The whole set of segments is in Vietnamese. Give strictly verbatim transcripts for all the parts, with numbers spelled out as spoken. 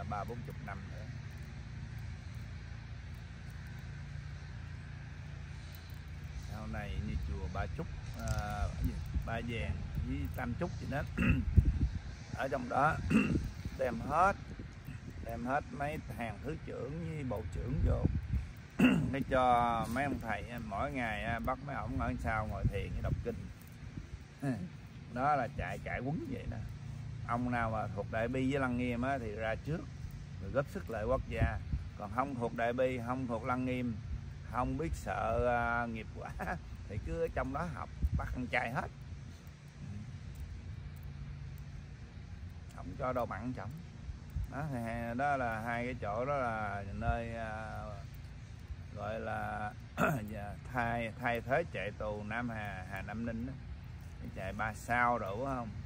ba bốn chục năm nữa. Sau này như chùa Ba Trúc, à, Ba Vàng với Tam Trúc gì đó ở trong đó đem hết đem hết mấy hàng thứ trưởng với bộ trưởng vô để cho mấy ông thầy mỗi ngày bắt mấy ổng ở sau ngồi thiền với đọc kinh. Đó là chạy chạy quấn vậy đó. Ông nào mà thuộc Đại Bi với Lăng Nghiêm á, thì ra trước rồi góp sức lợi quốc gia, còn không thuộc Đại Bi, không thuộc Lăng Nghiêm, không biết sợ uh, nghiệp quả thì cứ ở trong đó học, bắt ăn chay hết, không cho đồ mặn chồng. Đó, đó là hai cái chỗ đó là nơi uh, gọi là thay thay thế chạy tù Nam Hà, Hà Nam Ninh đó. Chạy ba sao rồi đúng không,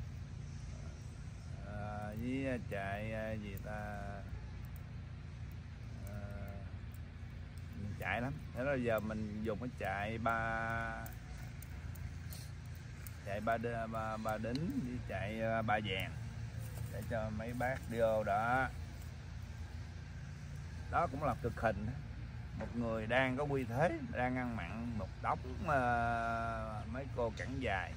à, với chạy gì ta, à, mình chạy lắm. Thế là giờ mình dùng cái chạy ba chạy ba ba, ba đính với chạy ba vàng để cho mấy bác đi vô đó. Đó cũng là cực hình. Một người đang có uy thế, đang ăn mặn một đống uh, mấy cô cẳng dài,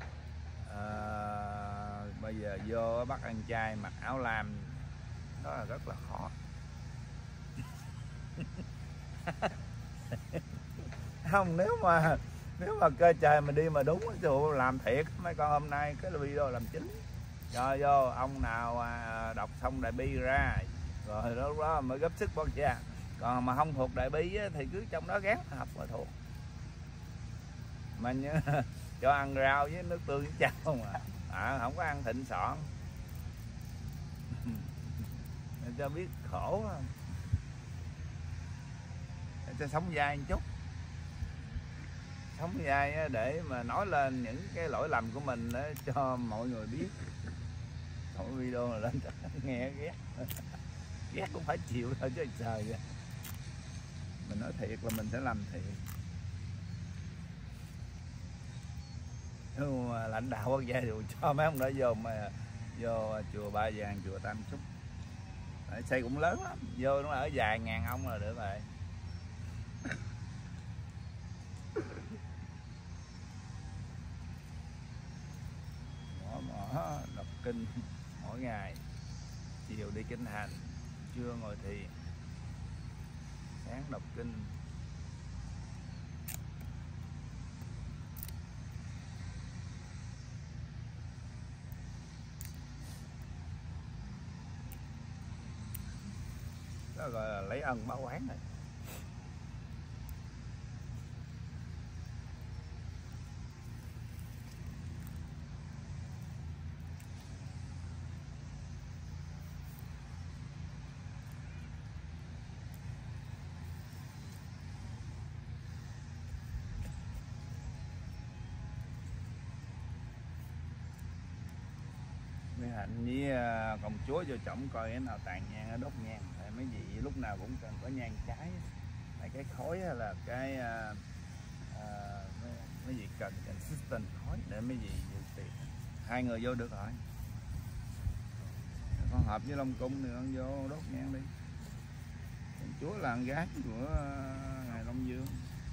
uh, bây giờ vô bắt ăn chay mặc áo lam, đó là rất là khó. Không, nếu mà nếu mà cơ trời mình đi mà đúng thì làm thiệt mấy con. Hôm nay cái video làm chính cho vô ông nào uh, đọc xong Đại Bi ra rồi đó, đó mới góp sức bóc ra. Còn mà không thuộc Đại Bi á, thì cứ trong đó gán học mà thuộc. Mà nhớ, cho ăn rau với nước tương với cháo mà à, không có ăn thịnh soạn cho biết khổ, cho sống dai một chút, sống dai để mà nói lên những cái lỗi lầm của mình để cho mọi người biết. Mỗi video là lên nghe ghét ghét cũng phải chịu thôi chứ trời vậy. Mình nói thiệt là mình sẽ làm thiệt. Nhưng mà lãnh đạo quốc gia đều cho mấy ông đã vô mà vô chùa Ba Vàng, chùa Tam Trúc. Xây cũng lớn lắm, vô nó ở vài ngàn ông là được rồi. Mỏ mỏ đọc kinh mỗi ngày, chiều đi kinh hành, trưa ngồi thiền, sáng đọc kinh. Đó gọi là lấy ân báo oán này. Hạnh với công chúa vô trọng coi cái nào tàn nhang ở đốt nhang. Tại mấy vị lúc nào cũng cần có nhang cháy. Tại cái khói là cái uh, uh, mấy, mấy vị cần consistent khói để mấy vị dự tiệc. Hai người vô được rồi. Con hợp với Long Cung thì con vô đốt nhang đi. Công chúa là con gái của uh, ngài Long Dương.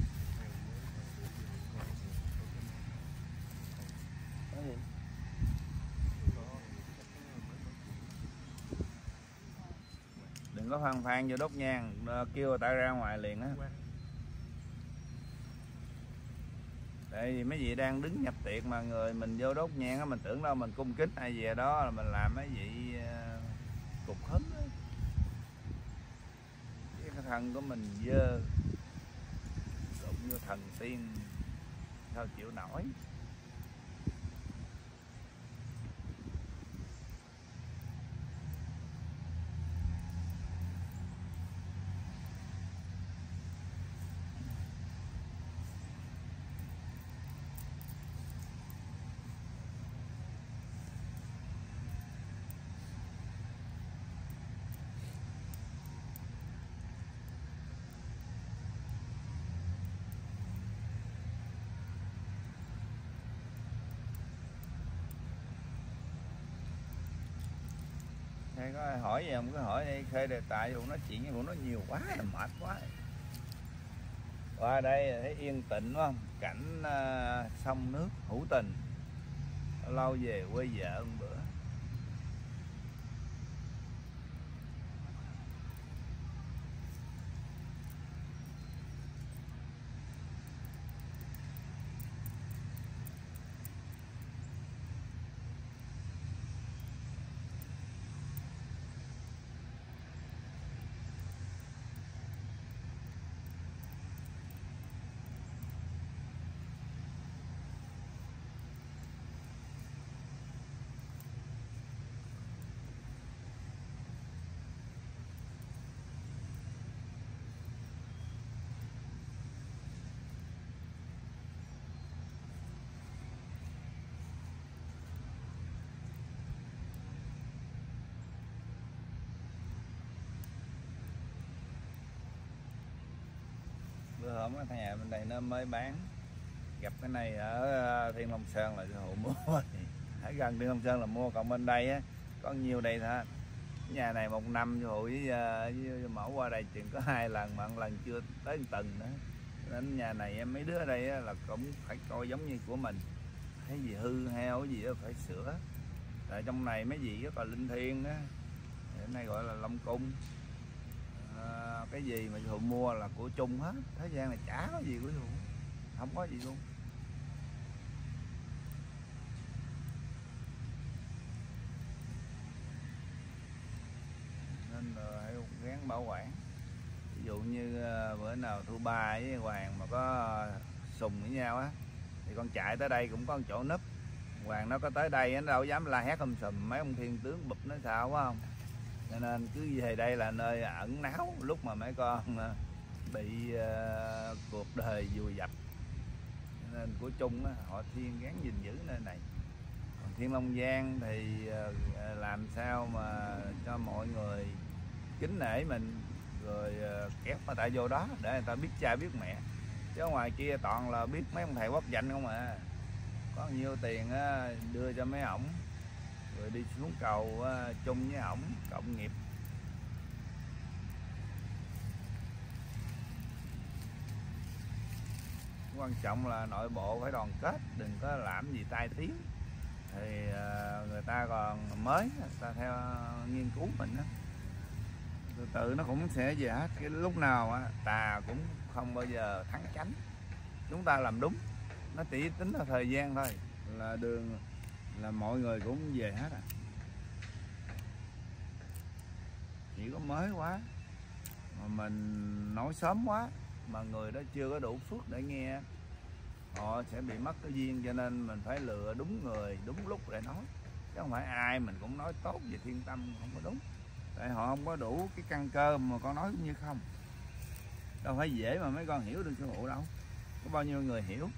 Cái gì? Đừng có phan phan vô đốt nhang, kêu người ta ra ngoài liền á. Tại vì mấy vị đang đứng nhập tiệc mà người mình vô đốt nhang á, mình tưởng đâu mình cung kính ai về đó là mình làm mấy vị uh, cục hứng á. Cái thân của mình dơ, đụng vô thần tiên sao chịu nổi. hay có ai hỏi gì không, cứ hỏi đi, khơi đề tài vụ nói chuyện với vụ nó nhiều quá là mệt quá. Qua đây thấy yên tĩnh đúng không, cảnh uh, sông nước hữu tình, lâu về quê vợ một bữa. Bữa hôm cái nhà bên đây nó mới bán, gặp cái này ở Thiên Long Sơn là hộ mua. Ở gần Thiên Long Sơn là mua, còn bên đây á có nhiều đây thôi. Nhà này một năm hộ với, với mẫu qua đây chừng có hai lần, mà một lần chưa tới một tuần nữa. Nên nhà này mấy đứa ở đây là cũng phải coi giống như của mình, thấy gì hư heo cái gì đó phải sửa. Tại trong này mấy gì rất là linh thiêng á, cái này gọi là Long Cung. À, cái gì mà Hụ mua là của chung hết, thế gian này chả có gì của Hụ, không có gì luôn. Nên là hãy gắng bảo quản. Ví dụ như bữa nào Thu Ba với Hoàng mà có sùng với nhau á thì con chạy tới đây cũng có một chỗ núp. Hoàng nó có tới đây nó đâu dám la hét um sùm, mấy ông thiên tướng bụp nó sao quá không. Cho nên cứ về đây là nơi ẩn náu lúc mà mấy con bị uh, cuộc đời vùi dập. Cho nên của chung á, họ Thiên gắn gìn giữ nơi này. Còn Thiên Long Giang thì uh, làm sao mà cho mọi người kính nể mình, rồi uh, kéo người ta vô đó để người ta biết cha biết mẹ. Chứ ngoài kia toàn là biết mấy ông thầy quốc danh không à. Có nhiêu tiền á, đưa cho mấy ổng rồi đi xuống cầu uh, chung với ổng cộng nghiệp. Quan trọng là nội bộ phải đoàn kết, đừng có làm gì tai tiếng thì uh, người ta còn mới, người ta theo nghiên cứu mình đó. Từ từ nó cũng sẽ về hết. Cái lúc nào á, tà cũng không bao giờ thắng chánh. Chúng ta làm đúng, nó chỉ tính là thời gian thôi, là đường là mọi người cũng về hết à. Chỉ có mới quá mà mình nói sớm quá mà người đó chưa có đủ phước để nghe, họ sẽ bị mất cái duyên. Cho nên mình phải lựa đúng người đúng lúc để nói, chứ không phải ai mình cũng nói tốt về Thiên Tâm, không có đúng. Tại họ không có đủ cái căn cơ mà con nói cũng như không. Đâu phải dễ mà mấy con hiểu được sư phụ đâu, có bao nhiêu người hiểu.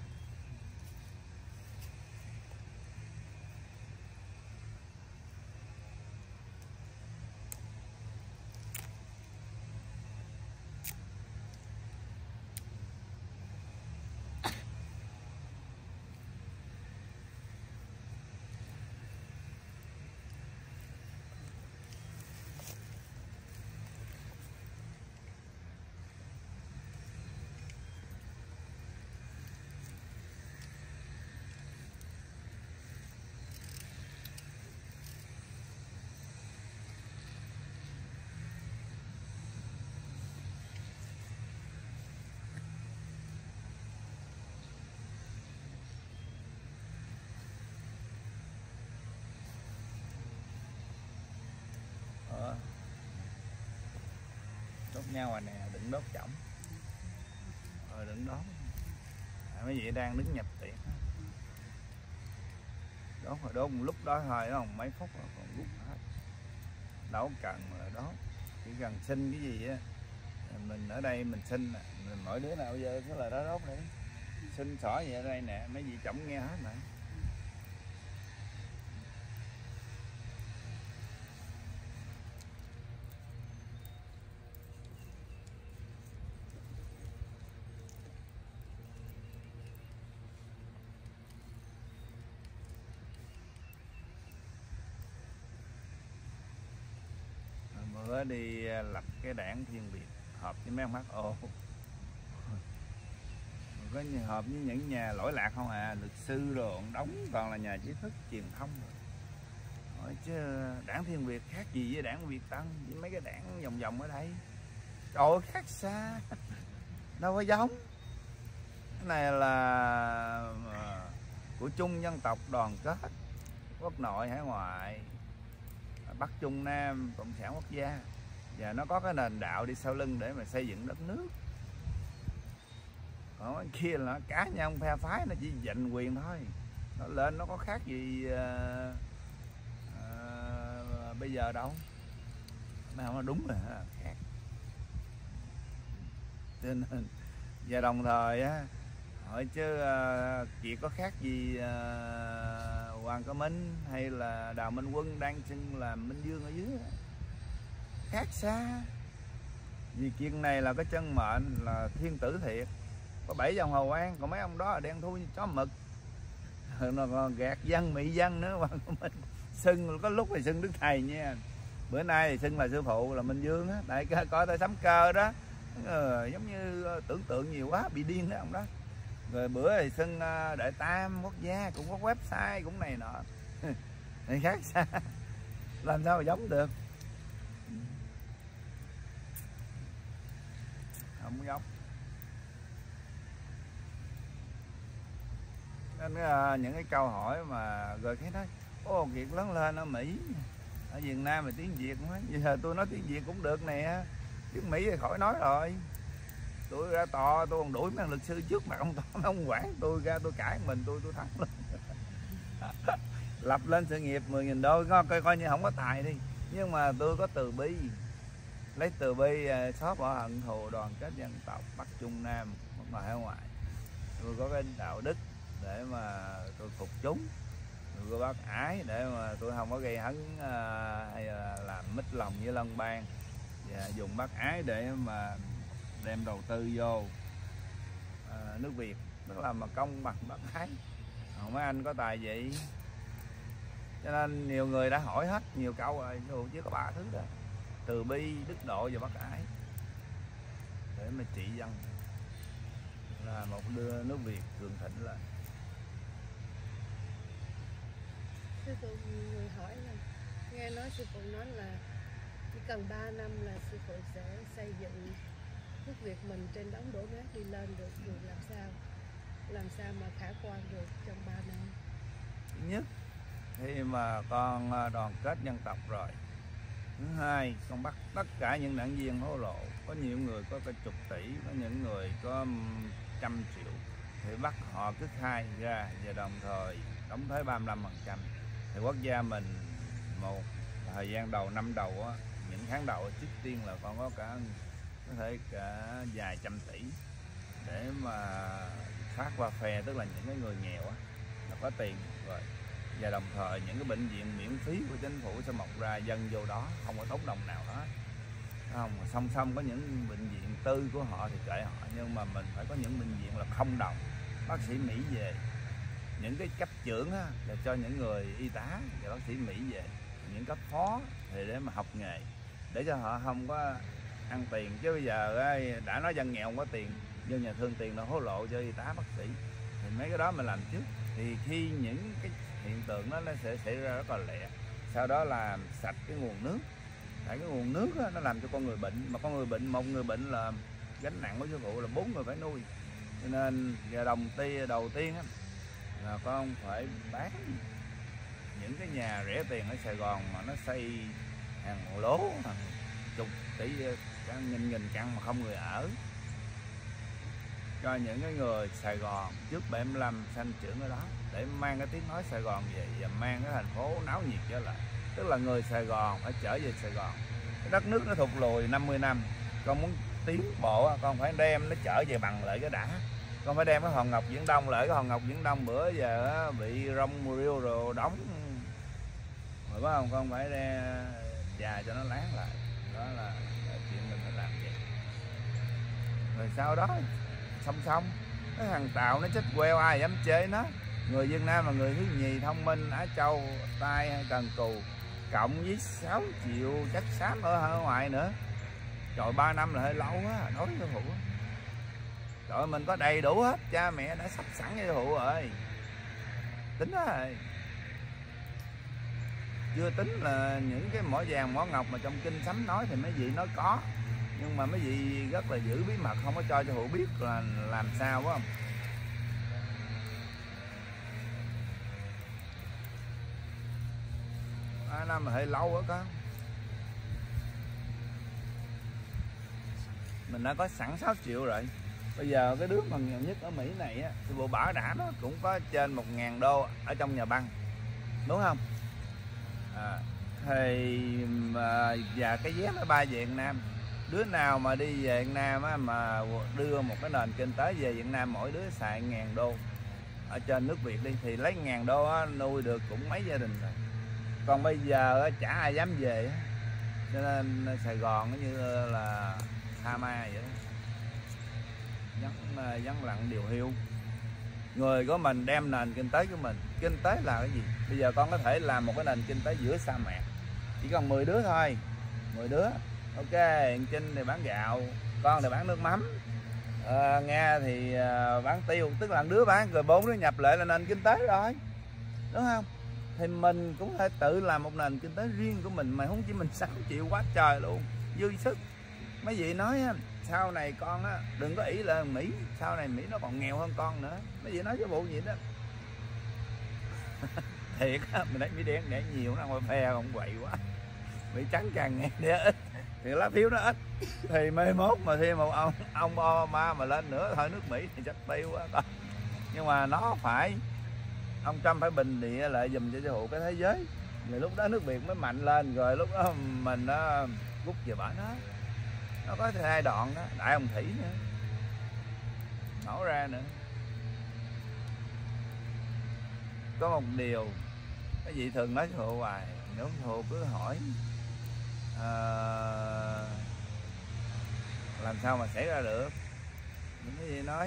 Ờ. Đốt nhau rồi nè, đừng đốt chổng. Ờ đừng đốt. À, mấy vị đang đứng nhập tiệc. Đốt rồi đốt một lúc đó thôi đúng không? Mấy phút rồi còn rút hết. Đâu cần mà đốt. Chỉ cần xin cái gì á, mình ở đây mình xin, mình mỗi đứa nào bây giờ cái lời đó đốt đi. Xin xỏ gì ở đây nè, mấy vị chổng nghe hết mà. bữa đi lập cái đảng Thiên Việt họp với mấy ông hát ô, có họp với những nhà lỗi lạc không à, luật sư rồi đóng toàn là nhà trí thức truyền thông rồi. Hỏi chứ đảng Thiên Việt khác gì với đảng Việt Tân với mấy cái đảng vòng vòng ở đây? Trời ơi, khác xa, đâu có giống. Cái này là của chung dân tộc đoàn kết, quốc nội hải ngoại, Bắc Trung Nam, Cộng sản quốc gia, và nó có cái nền đạo đi sau lưng để mà xây dựng đất nước. Còn cái kia là cá nhân phe phái, nó chỉ giành quyền thôi, nó lên nó có khác gì uh, uh, bây giờ đâu. Mà không, đúng rồi, khác. Cho nên và đồng thời á, hỏi chứ uh, chị có khác gì uh, Hoàng Cơ Minh hay là Đào Minh Quân đang xưng là Minh Dương ở dưới, khác xa. Vì chuyện này là cái chân mệnh là thiên tử thiệt, có bảy dòng hầu an, còn mấy ông đó là đen thui như chó mực, nó còn gạt dân mị dân nữa. Hoàng Cơ Minh xưng có lúc thì xưng Đức Thầy nha, bữa nay thì xưng là sư phụ là Minh Dương á, tại coi tới sắm cơ đó. Ừ, giống như tưởng tượng nhiều quá bị điên đó ông đó. Rồi bữa thì xưng Đại Tam Quốc gia cũng có website cũng này nọ thì khác xa, làm sao mà giống được, không giống. Nên uh, những cái câu hỏi mà rồi cái nói ô Việt lớn lên ở Mỹ, ở Việt Nam mà tiếng Việt quá, giờ tôi nói tiếng Việt cũng được nè, tiếng Mỹ thì khỏi nói rồi. Tôi ra tòa tôi còn đuổi mấy luật sư trước mặt ông tòa, ông quản tôi ra tôi cãi mình tôi tôi thắng luôn. Lập lên sự nghiệp mười nghìn đô coi coi như không có tài đi, nhưng mà tôi có từ bi, lấy từ bi xóa bỏ hận thù, đoàn kết dân tộc Bắc Trung Nam một ngoài hải ngoại. Tôi có cái đạo đức để mà tôi phục chúng, tôi có bác ái để mà tôi không có gây hấn uh, hay là làm mít lòng với lân bang, và dùng bác ái để mà đem đầu tư vô uh, nước Việt, tức là mà công bằng bác ái. Còn mấy anh có tài vậy, cho nên nhiều người đã hỏi hết nhiều câu rồi, chứ có ba thứ đó: từ bi, đức độ và bác ái, để mà trị dân, là một đưa nước Việt cường thịnh lên. Sư phụ người hỏi là nghe nói sư phụ nói là chỉ cần ba năm là sư phụ sẽ xây dựng nước Việt mình trên đống đổ nát đi lên được, rồi làm sao làm sao mà khả quan được trong ba năm? Thứ nhất, khi mà con đoàn kết dân tộc rồi. Thứ hai, con bắt tất cả những đảng viên hối lộ, có nhiều người có cả chục tỷ, có những người có trăm triệu, thì bắt họ cứ khai ra, và đồng thời đóng thuế ba mươi lăm phần trăm. Thì quốc gia mình một thời gian đầu, năm đầu á, những tháng đầu trước tiên là con có cả có thể cả vài trăm tỷ để mà phát qua phe, tức là những cái người nghèo á, là có tiền rồi. Và đồng thời những cái bệnh viện miễn phí của chính phủ sẽ mọc ra, dân vô đó không có tốn đồng nào hết. Không, song song có những bệnh viện tư của họ thì kệ họ, nhưng mà mình phải có những bệnh viện là không đồng, bác sĩ Mỹ về, những cái cấp trưởng á, là cho những người y tá và bác sĩ Mỹ về, những cấp phó thì để mà học nghề, để cho họ không có ăn tiền. Chứ bây giờ ấy, đã nói dân nghèo không có tiền, dân nhà thương tiền là hối lộ cho y tá bác sĩ, thì mấy cái đó mình làm trước, thì khi những cái hiện tượng đó nó sẽ xảy ra rất là lẹ. Sau đó làm sạch cái nguồn nước, tại cái nguồn nước đó, nó làm cho con người bệnh, mà con người bệnh, một người bệnh là gánh nặng của sư phụ là bốn người phải nuôi. Cho nên giờ đồng ti đầu tiên á, là con phải bán những cái nhà rẻ tiền ở Sài Gòn mà nó xây hàng lố hàng chục tỷ, cả nghìn nghìn căn mà không người ở, cho những cái người Sài Gòn trước bảy mươi lăm sanh trưởng ở đó, để mang cái tiếng nói Sài Gòn về và mang cái thành phố náo nhiệt trở lại. Tức là người Sài Gòn phải trở về Sài Gòn. Cái đất nước nó thụt lùi năm mươi năm, con muốn tiến bộ con phải đem nó trở về bằng lại cái đã. Con phải đem cái hòn ngọc Viễn Đông lại, cái hòn ngọc Viễn Đông bữa giờ bị rong riêu rồi đóng rồi, phải không? Con phải đem dài cho nó láng lại. Đó là chuyện mình phải làm vậy. Rồi sau đó song song cái thằng Tàu nó chết queo, ai dám chế nó. Người Việt Nam là người thứ nhì thông minh Á Châu, tai hay cần cù, cộng với sáu triệu chất xám ở, ở ngoài nữa. Trời, ba năm là hơi lâu á đối với sư phụ. Trời, mình có đầy đủ hết, cha mẹ đã sắp sẵn cho sư phụ rồi. Tính rồi. Chưa tính là những cái mỏ vàng mỏ ngọc mà trong kinh sấm nói thì mấy vị nói có, nhưng mà mấy vị rất là giữ bí mật, không có cho sư phụ biết là làm sao, phải không? Ba năm là hơi lâu á con. Mình đã có sẵn sáu triệu rồi. Bây giờ cái đứa mà nghèo nhất ở Mỹ này á, sư phụ bảo đảm nó cũng có trên một ngàn đô ở trong nhà băng, đúng không? À, thì mà, và cái vé máy bay về Việt Nam, đứa nào mà đi về Việt Nam á, mà đưa một cái nền kinh tế về Việt Nam, mỗi đứa xài ngàn đô ở trên nước Việt đi, thì lấy ngàn đô á, nuôi được cũng mấy gia đình rồi. Còn bây giờ á, chả ai dám về á, cho nên Sài Gòn nó như là tha ma vậy đó. Vắng, vắng lặng điều hiu. Người của mình đem nền kinh tế của mình. Kinh tế là cái gì? Bây giờ con có thể làm một cái nền kinh tế giữa sa mạc, chỉ còn mười đứa thôi, mười đứa. Ok, Trinh thì bán gạo, con thì bán nước mắm, à, Nga thì à, bán tiêu. Tức là đứa bán rồi bốn đứa nhập lại là nền kinh tế rồi, đúng không? Thì mình cũng phải tự làm một nền kinh tế riêng của mình, mà không chỉ mình sáu triệu quá trời luôn, dư sức. Mấy vị nói á, sau này con á đừng có ý là Mỹ, sau này Mỹ nó còn nghèo hơn con nữa. Mấy vị nói cho bộ gì đó. Thiệt á, mình thấy Mỹ đen để nhiều nó không phe không quậy quá. Mỹ trắng càng nghe để ít thì lá phiếu nó ít, thì mai mốt mà thêm một ông ông Obama mà lên nữa thôi nước Mỹ thì chắc tiêu quá con. Nhưng mà nó phải, ông Trump phải bình địa lại dùm cho hộ cái thế giới, rồi lúc đó nước Việt mới mạnh lên, rồi lúc đó mình nó rút về bển nó. Nó có hai đoạn đó, đại hồng thủy nữa nổ ra nữa. Có một điều cái vị thường nói hộ hoài, nếu hộ cứ hỏi à, làm sao mà xảy ra được. Những cái gì nói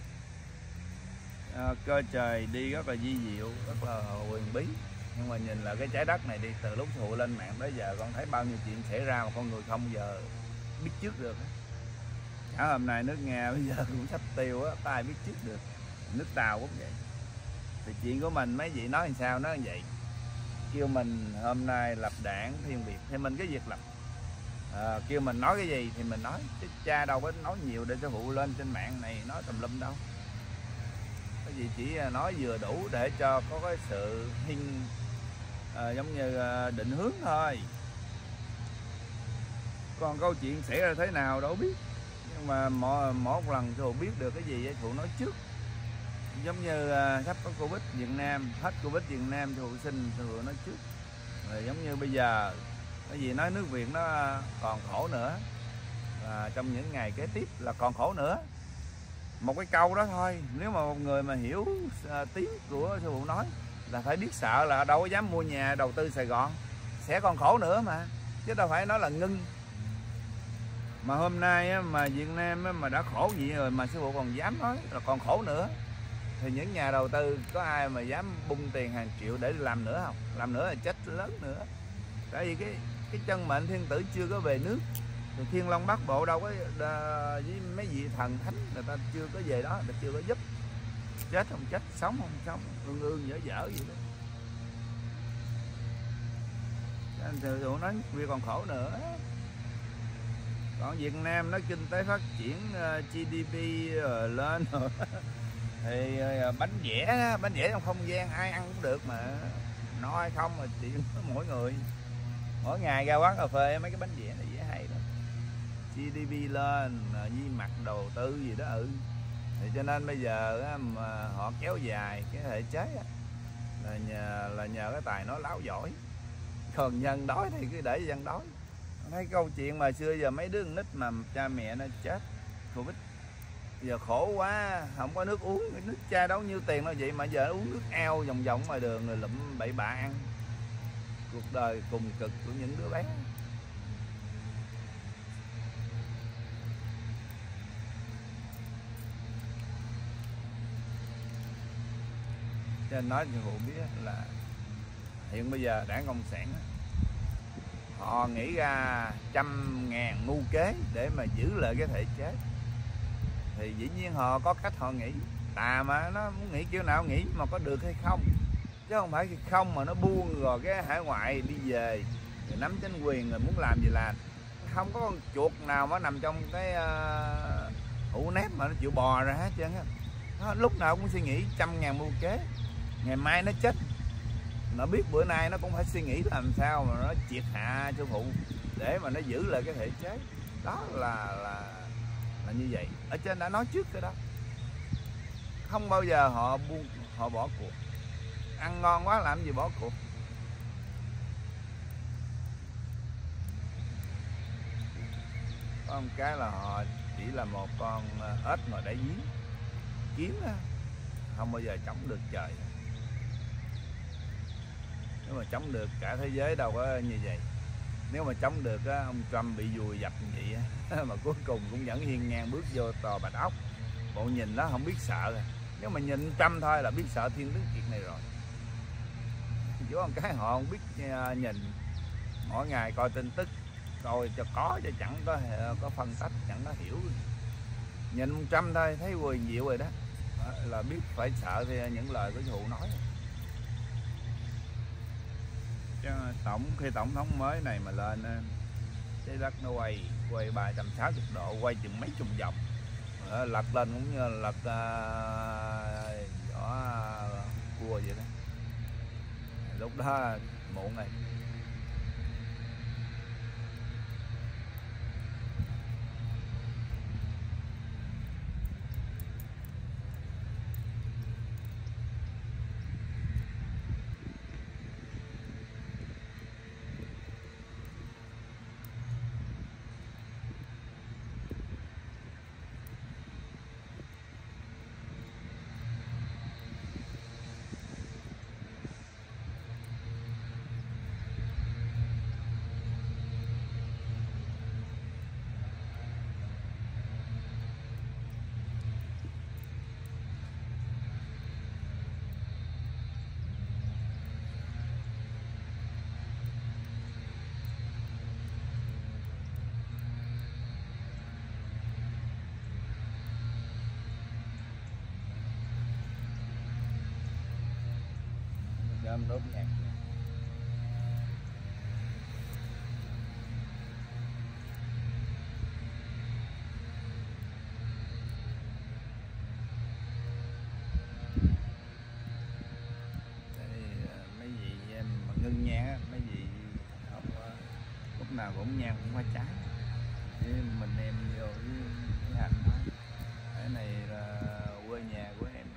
à, cơ trời đi rất là di diệu, rất là huyền bí, nhưng mà nhìn là cái trái đất này đi, từ lúc thụ lên mạng tới giờ con thấy bao nhiêu chuyện xảy ra mà con người không giờ biết trước được. Cả hôm nay nước Nga bây giờ cũng sắp tiêu á, có ai biết trước được. Nước Tàu cũng vậy. Thì chuyện của mình mấy vị nói làm sao nó như vậy. Kêu mình hôm nay lập đảng Thiên Việt thì mình cái việc lập, à, kêu mình nói cái gì thì mình nói, chứ cha đâu có nói nhiều để cho phụ lên trên mạng này nói tùm lum đâu. Cái gì chỉ nói vừa đủ để cho có cái sự hiên, à, giống như định hướng thôi. Còn câu chuyện xảy ra thế nào đâu biết, nhưng mà mỗi, mỗi một lần Thù biết được cái gì Thù nói trước. Giống như uh, sắp có Covid Việt Nam, hết Covid Việt Nam Thù xin Thù nói trước. Rồi giống như bây giờ cái gì nói nước Việt nó còn khổ nữa, và trong những ngày kế tiếp là còn khổ nữa. Một cái câu đó thôi, nếu mà một người mà hiểu uh, tiếng của sư phụ nói là phải biết sợ, là đâu có dám mua nhà đầu tư Sài Gòn, sẽ còn khổ nữa mà, chứ đâu phải nói là ngưng. Mà hôm nay á, mà Việt Nam á, mà đã khổ gì rồi mà sư phụ còn dám nói là còn khổ nữa, thì những nhà đầu tư có ai mà dám bung tiền hàng triệu để làm nữa không? Làm nữa là chết lớn nữa. Tại vì cái cái chân mệnh thiên tử chưa có về nước, thì Thiên Long Bắc Bộ đâu có với mấy vị thần thánh người ta chưa có về đó, người ta chưa có giúp. Chết không chết, sống không sống, ương ương dở dở gì đó. Nên sư phụ nói việc còn khổ nữa. Còn Việt Nam nó kinh tế phát triển, uh, giê đê pê uh, lên rồi thì uh, bánh vẽ bánh vẽ trong không gian ai ăn cũng được mà, no hay không là chuyện mỗi người. Mỗi ngày ra quán cà phê mấy cái bánh vẽ này dễ hay đó, giê đê pê lên, uh, với mặt đầu tư gì đó. Ừ, thì cho nên bây giờ uh, mà họ kéo dài cái thể chế uh, là nhờ là nhờ cái tài nói láo giỏi. Còn dân đói thì cứ để dân đói. Thấy câu chuyện mà xưa giờ mấy đứa con nít mà cha mẹ nó chết Covid, giờ khổ quá, không có nước uống, nước cha đâu nhiêu tiền đâu vậy mà giờ uống nước ao vòng vòng ngoài đường rồi lụm bậy bạ ăn. Cuộc đời cùng cực của những đứa bé. Cho nên nói cho phụ biết là hiện bây giờ đảng Cộng sản họ nghĩ ra trăm ngàn mưu kế để mà giữ lại cái thể chế, thì dĩ nhiên họ có cách họ nghĩ. Tà mà nó muốn nghĩ kiểu nào nghĩ, mà có được hay không, chứ không phải khi không mà nó buông rồi cái hải ngoại đi về rồi nắm chính quyền rồi muốn làm gì làm. Không có con chuột nào mà nằm trong cái uh, hũ nếp mà nó chịu bò ra hết trơn á. Nó lúc nào cũng suy nghĩ trăm ngàn mưu kế, ngày mai nó chết, nó biết bữa nay nó cũng phải suy nghĩ làm sao mà nó triệt hạ sư phụ để mà nó giữ lại cái thể chế. Đó là là là như vậy. Ở trên đã nói trước cái đó, không bao giờ họ buông, họ bỏ cuộc. Ăn ngon quá làm gì bỏ cuộc. Có một cái là họ chỉ là một con ếch ngồi đáy giếng, kiến á, không bao giờ chống được trời. Nếu mà chống được cả thế giới đâu có như vậy. Nếu mà chống được á, ông Trump bị vùi dập như vậy á, mà cuối cùng cũng vẫn hiên ngang bước vô tòa Bạch Ốc. Bộ nhìn nó không biết sợ rồi. Nếu mà nhìn Trump thôi là biết sợ thiên tướng kiệt này rồi. Chỉ có một cái họ không biết nhìn, mỗi ngày coi tin tức, coi cho có cho chẳng có có phân tách, chẳng có hiểu. Nhìn ông Trump thôi thấy quỳ diệu rồi đó. Đó là biết phải sợ thì những lời của cụ nói. Chứ tổng khi tổng thống mới này mà lên trái đất nó quay quay ba trăm sáu mươi độ, quay chừng mấy chục vòng, lật lên cũng như lật uh, giỏ cua vậy đó. Lúc đó muộn rồi. Đốt nhạc. Mấy gì em mà ngưng nhang, mấy gì không, lúc nào cũng nhang cũng phải trái. Chứ mình em vô với hành thôi. Cái này là quê nhà của em.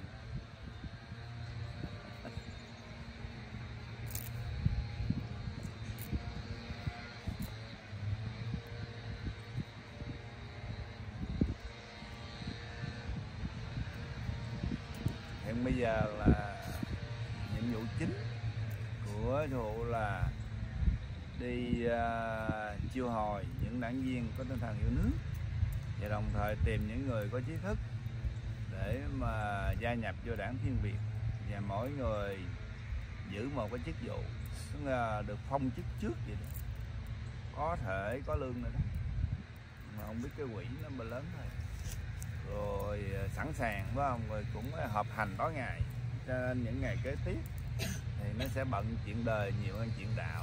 Hiện bây giờ là nhiệm vụ chính của thủ là đi uh, chiêu hồi những đảng viên có tinh thần yêu nước và đồng thời tìm những người có trí thức để mà gia nhập vô đảng Thiên Việt, và mỗi người giữ một cái chức vụ, tức là được phong chức trước vậy đó, có thể có lương nữa đó, mà không biết cái quỹ nó mà lớn thôi. Rồi sẵn sàng phải không, rồi cũng họp hành tối ngày, cho nên những ngày kế tiếp thì nó sẽ bận chuyện đời nhiều hơn chuyện đạo.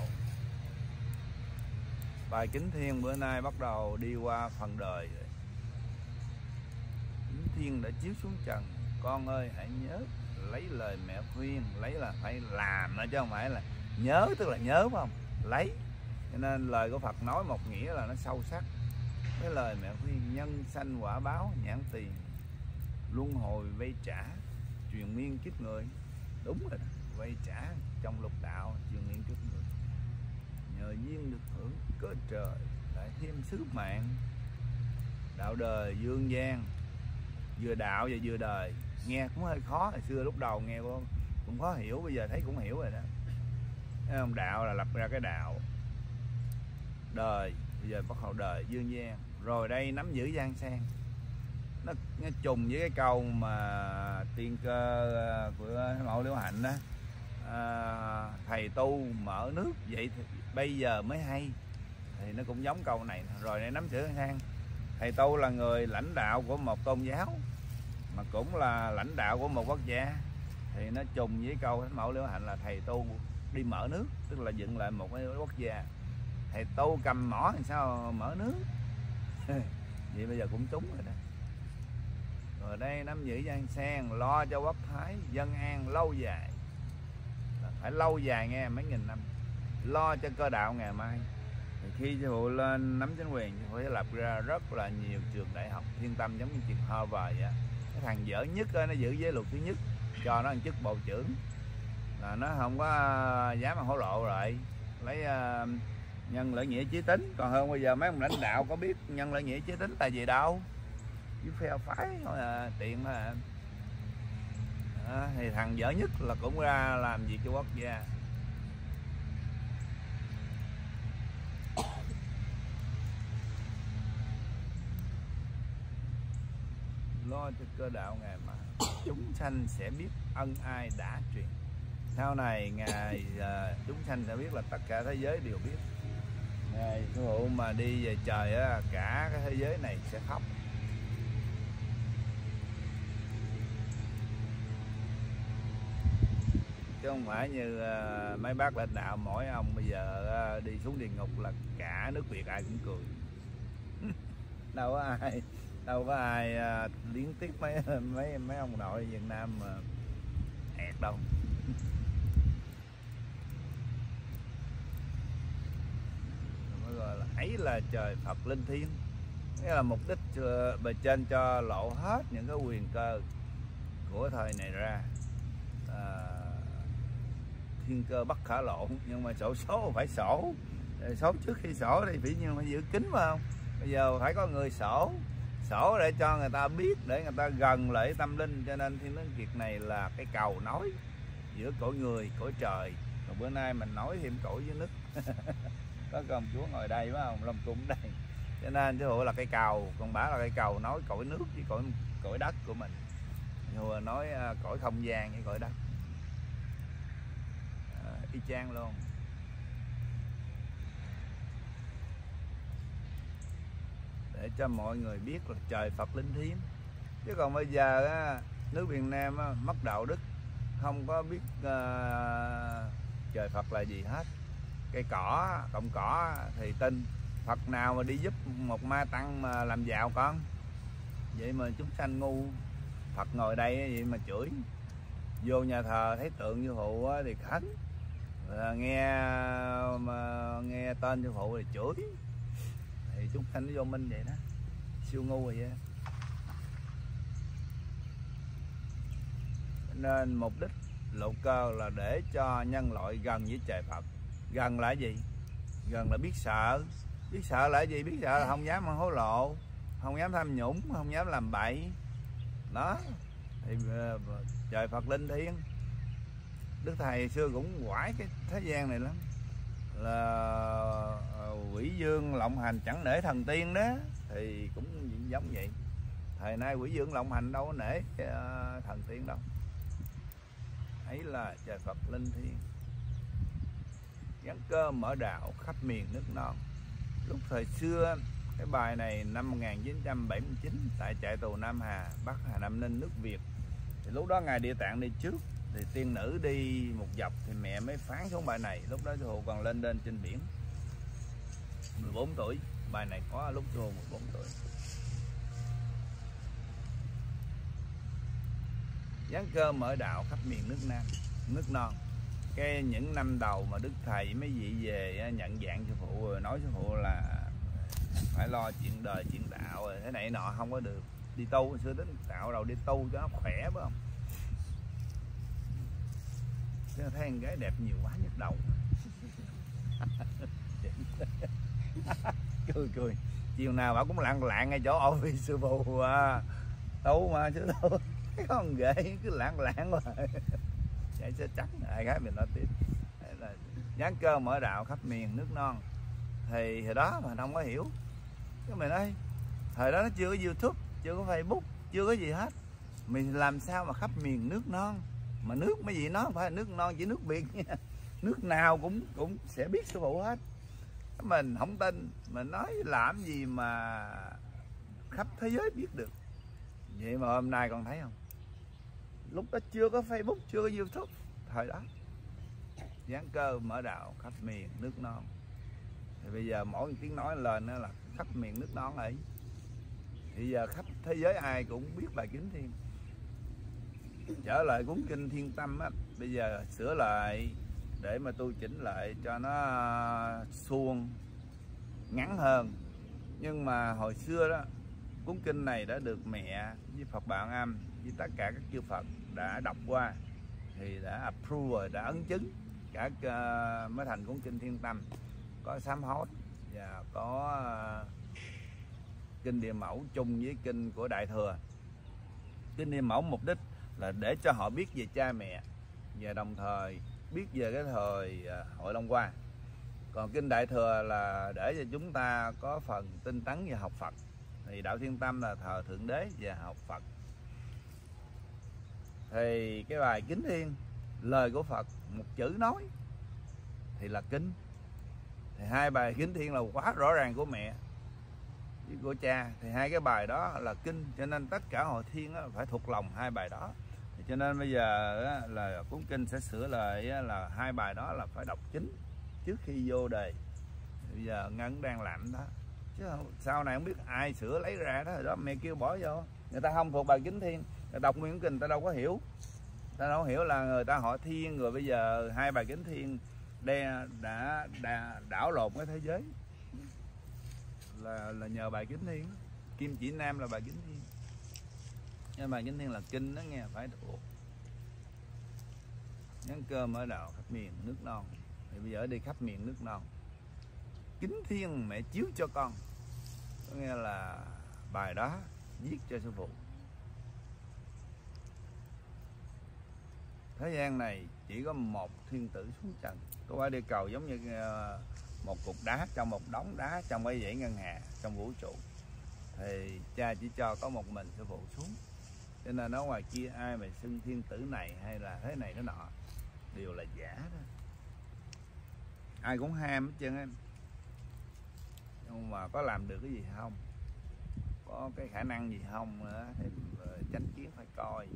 Bài Kính Thiên bữa nay bắt đầu đi qua phần đời rồi. Kính Thiên đã chiếu xuống trần, con ơi hãy nhớ lấy lời mẹ khuyên, lấy là phải làm nữa chứ không phải là nhớ, tức là nhớ phải không, lấy. Cho nên lời của Phật nói một nghĩa là nó sâu sắc. Cái lời mẹ khuyên nhân sanh quả báo nhãn tiền, luân hồi vay trả, truyền miên kiếp người. Đúng rồi đó, vay trả trong lục đạo, truyền miên kiếp người. Nhờ duyên được hưởng cơ trời, lại thêm sứ mạng. Đạo đời dương gian, vừa đạo và vừa đời. Nghe cũng hơi khó, hồi xưa lúc đầu nghe cũng khó hiểu, bây giờ thấy cũng hiểu rồi đó. Thấy không? Đạo là lập ra cái đạo, đời bây giờ bắt đầu đời dương gian, rồi đây nắm giữ gian sang. Nó, nó trùng với cái câu mà tiên cơ của Mẫu Liễu Hạnh đó, à, thầy tu mở nước vậy thì bây giờ mới hay. thì nó cũng giống câu này. Rồi để nắm chữ sang, thầy tu là người lãnh đạo của một tôn giáo mà cũng là lãnh đạo của một quốc gia, thì nó trùng với câu Thánh Mẫu Liễu Hạnh là thầy tu đi mở nước, tức là dựng lại một cái quốc gia. Thầy tu cầm mỏ thì sao mở nước vậy bây giờ cũng trúng rồi đó. Rồi đây nắm giữ Giang Sen, lo cho quốc thái dân an lâu dài, phải lâu dài nghe, mấy nghìn năm, lo cho cơ đạo ngày mai. Thì khi sư phụ lên nắm chính quyền, sư phụ sẽ lập ra rất là nhiều trường đại học thiên tâm, giống như trường Harvard vậy. Cái thằng dở nhất đó, nó giữ giới luật thứ nhất, cho nó một chức bộ trưởng, là nó không có dám mà hối lộ, rồi lấy uh, nhân lợi nghĩa chí tín. Còn hơn bây giờ mấy ông lãnh đạo có biết nhân lợi nghĩa chí tín là gì đâu, chứ phe phái thôi à, tiện thôi à. À, thì thằng dở nhất là cũng ra làm việc cho quốc gia. Lo cho cơ đạo ngày mà chúng sanh sẽ biết ân ai đã truyền. Sau này ngài uh, chúng sanh sẽ biết là tất cả thế giới đều biết. Ngài sư phụ mà đi về trời á, cả cái thế giới này sẽ khóc. Chứ không phải như uh, mấy bác lãnh đạo mỗi ông bây giờ uh, đi xuống địa ngục là cả nước Việt ai cũng cười. Đâu có ai đâu có ai uh, liếng tiếc mấy mấy mấy ông nội Việt Nam mà ẹt đâu. Mới gọi là ấy là trời Phật linh thiêng, nghĩa là mục đích uh, bề trên cho lộ hết những cái quyền cơ của thời này ra. Uh, thiên cơ bất khả lộ, nhưng mà sổ số phải sổ, số trước khi sổ thì phải nhưng phải giữ kín phải không? Bây giờ phải có người sổ sổ để cho người ta biết, để người ta gần lại tâm linh. Cho nên Thiên Linh Kiệt này là cái cầu nối giữa cõi người cõi trời. Còn bữa nay mình nói thêm cõi dưới nước có công chúa ngồi đây phải không, Long Cung đây. Cho nên chứ hộ là cây cầu, còn bả là cây cầu nối cõi nước với cõi cõi đất của mình. Rồi nói cõi không gian với cõi đất à, y chang luôn. Để cho mọi người biết là trời Phật linh thiêng. Chứ còn bây giờ á, nước Việt Nam á, mất đạo đức, không có biết uh, trời Phật là gì hết. Cây cỏ, cọng cỏ thì tin. Phật nào mà đi giúp một ma tăng mà làm giàu con. Vậy mà chúng sanh ngu. Phật ngồi đây vậy mà chửi. Vô nhà thờ thấy tượng sư phụ thì khấn, nghe mà nghe tên sư phụ thì chửi. Thì chúng sanh nó vô minh vậy đó, siêu ngu rồi vậy. Nên mục đích lộ cơ là để cho nhân loại gần với trời Phật. Gần là gì? Gần là biết sợ. Biết sợ là gì? Biết sợ là không dám hối lộ, không dám tham nhũng, không dám làm bậy. Đó thì uh, trời Phật linh thiêng. Đức Thầy xưa cũng quải cái thế gian này lắm, là uh, quỷ dương lộng hành chẳng nể thần tiên đó. Thì cũng giống vậy. Thời nay quỷ dương lộng hành đâu có nể uh, thần tiên đâu. Ấy là trời Phật linh thiêng. Gắn cơ mở đạo khắp miền nước non. Lúc thời xưa, cái bài này năm một nghìn chín trăm bảy mươi chín tại trại tù Nam Hà, Bắc Hà Nam Ninh, nước Việt. Thì lúc đó ngài Địa Tạng đi trước, thì tiên nữ đi một dọc thì mẹ mới phán xuống bài này. Lúc đó sư phụ còn lên lên trên biển, mười bốn tuổi. Bài này có lúc sư phụ mười bốn tuổi. Giáng cơ mở đạo khắp miền nước Nam, nước non. Cái những năm đầu mà Đức Thầy mấy vị về nhận dạng sư phụ, rồi nói sư phụ là phải lo chuyện đời chuyện đạo rồi thế này nọ, không có được đi tu. Xưa đến đạo đầu đi tu cho nó khỏe phải không? Thế thấy con gái đẹp nhiều quá nhức đầu. Cười cười. Chiều nào bảo cũng lạng lạng ngay chỗ office sư phụ à. Tu mà chứ đâu thấy con ghệ cứ lạng lạng rồi. Chạy sẽ trắng ai gái mình nói tiếp. Là giáng cơ mở đạo khắp miền nước non. Thì thời đó mà không có hiểu. Cái mình nói thời đó nó chưa có YouTube, chưa có Facebook, chưa có gì hết. Mình làm sao mà khắp miền nước non? Mà nước mấy gì nó không phải là nước non, chỉ nước Việt nha. Nước nào cũng cũng sẽ biết sư phụ hết. Mình không tin, mình nói làm gì mà khắp thế giới biết được. Vậy mà hôm nay con thấy không, lúc đó chưa có Facebook, chưa có YouTube, thời đó giảng cơ mở đạo khắp miền nước non. Thì bây giờ mỗi tiếng nói lên đó là khắp miền nước non ấy. Thì giờ khắp thế giới ai cũng biết bài Kính Thiên. Trở lại cuốn kinh Thiên Tâm á, bây giờ sửa lại để mà tu chỉnh lại cho nó suông ngắn hơn. Nhưng mà hồi xưa đó, cuốn kinh này đã được mẹ với Phật Bảo Âm với tất cả các chư Phật đã đọc qua, thì đã approve rồi, đã ấn chứng cả uh, mới thành cuốn kinh Thiên Tâm. Có sám hối và có uh, kinh Địa Mẫu chung với kinh của Đại Thừa. Kinh Địa Mẫu mục đích là để cho họ biết về cha mẹ và đồng thời biết về cái thời uh, Hội Long Hoa. Còn kinh Đại Thừa là để cho chúng ta có phần tinh tấn và học Phật. Thì đạo Thiên Tâm là thờ Thượng Đế và học Phật. Thì cái bài Kính Thiên, lời của Phật một chữ nói thì là kinh. Thì hai bài Kính Thiên là quá rõ ràng của mẹ với của cha. Thì hai cái bài đó là kinh, cho nên tất cả hội thiên phải thuộc lòng hai bài đó. Thì cho nên bây giờ là cuốn kinh sẽ sửa lại là hai bài đó là phải đọc chính trước khi vô đề. Bây giờ Ngân đang làm đó, chứ sau này không biết ai sửa lấy ra đó. Rồi đó mẹ kêu bỏ vô, người ta không thuộc bài Kính Thiên, người đọc nguyên kinh ta đâu có hiểu, ta đâu có hiểu là người ta họ thiên. Rồi bây giờ hai bài Kính Thiên đe, đã, đã đảo lộn cái thế giới là, là nhờ bài Kính Thiên. Kim Chỉ Nam là bài Kính Thiên, nhưng bài Kính Thiên là kinh đó nghe, phải thuộc. Nhắn cơm ở đạo khắp miền nước non. Thì bây giờ đi khắp miền nước non, Kính Thiên mẹ chiếu cho con, có nghĩa là bài đó viết cho sư phụ. Thế gian này chỉ có một thiên tử xuống trần, có quả địa cầu giống như một cục đá trong một đống đá trong cái dãy ngân hà trong vũ trụ. Thì cha chỉ cho có một mình sư phụ xuống, cho nên ở ngoài kia ai mà xưng thiên tử này hay là thế này thế nọ đều là giả đó. Ai cũng ham hết trơn em, nhưng mà có làm được cái gì không, có cái khả năng gì không nữa thì chánh kiến phải coi.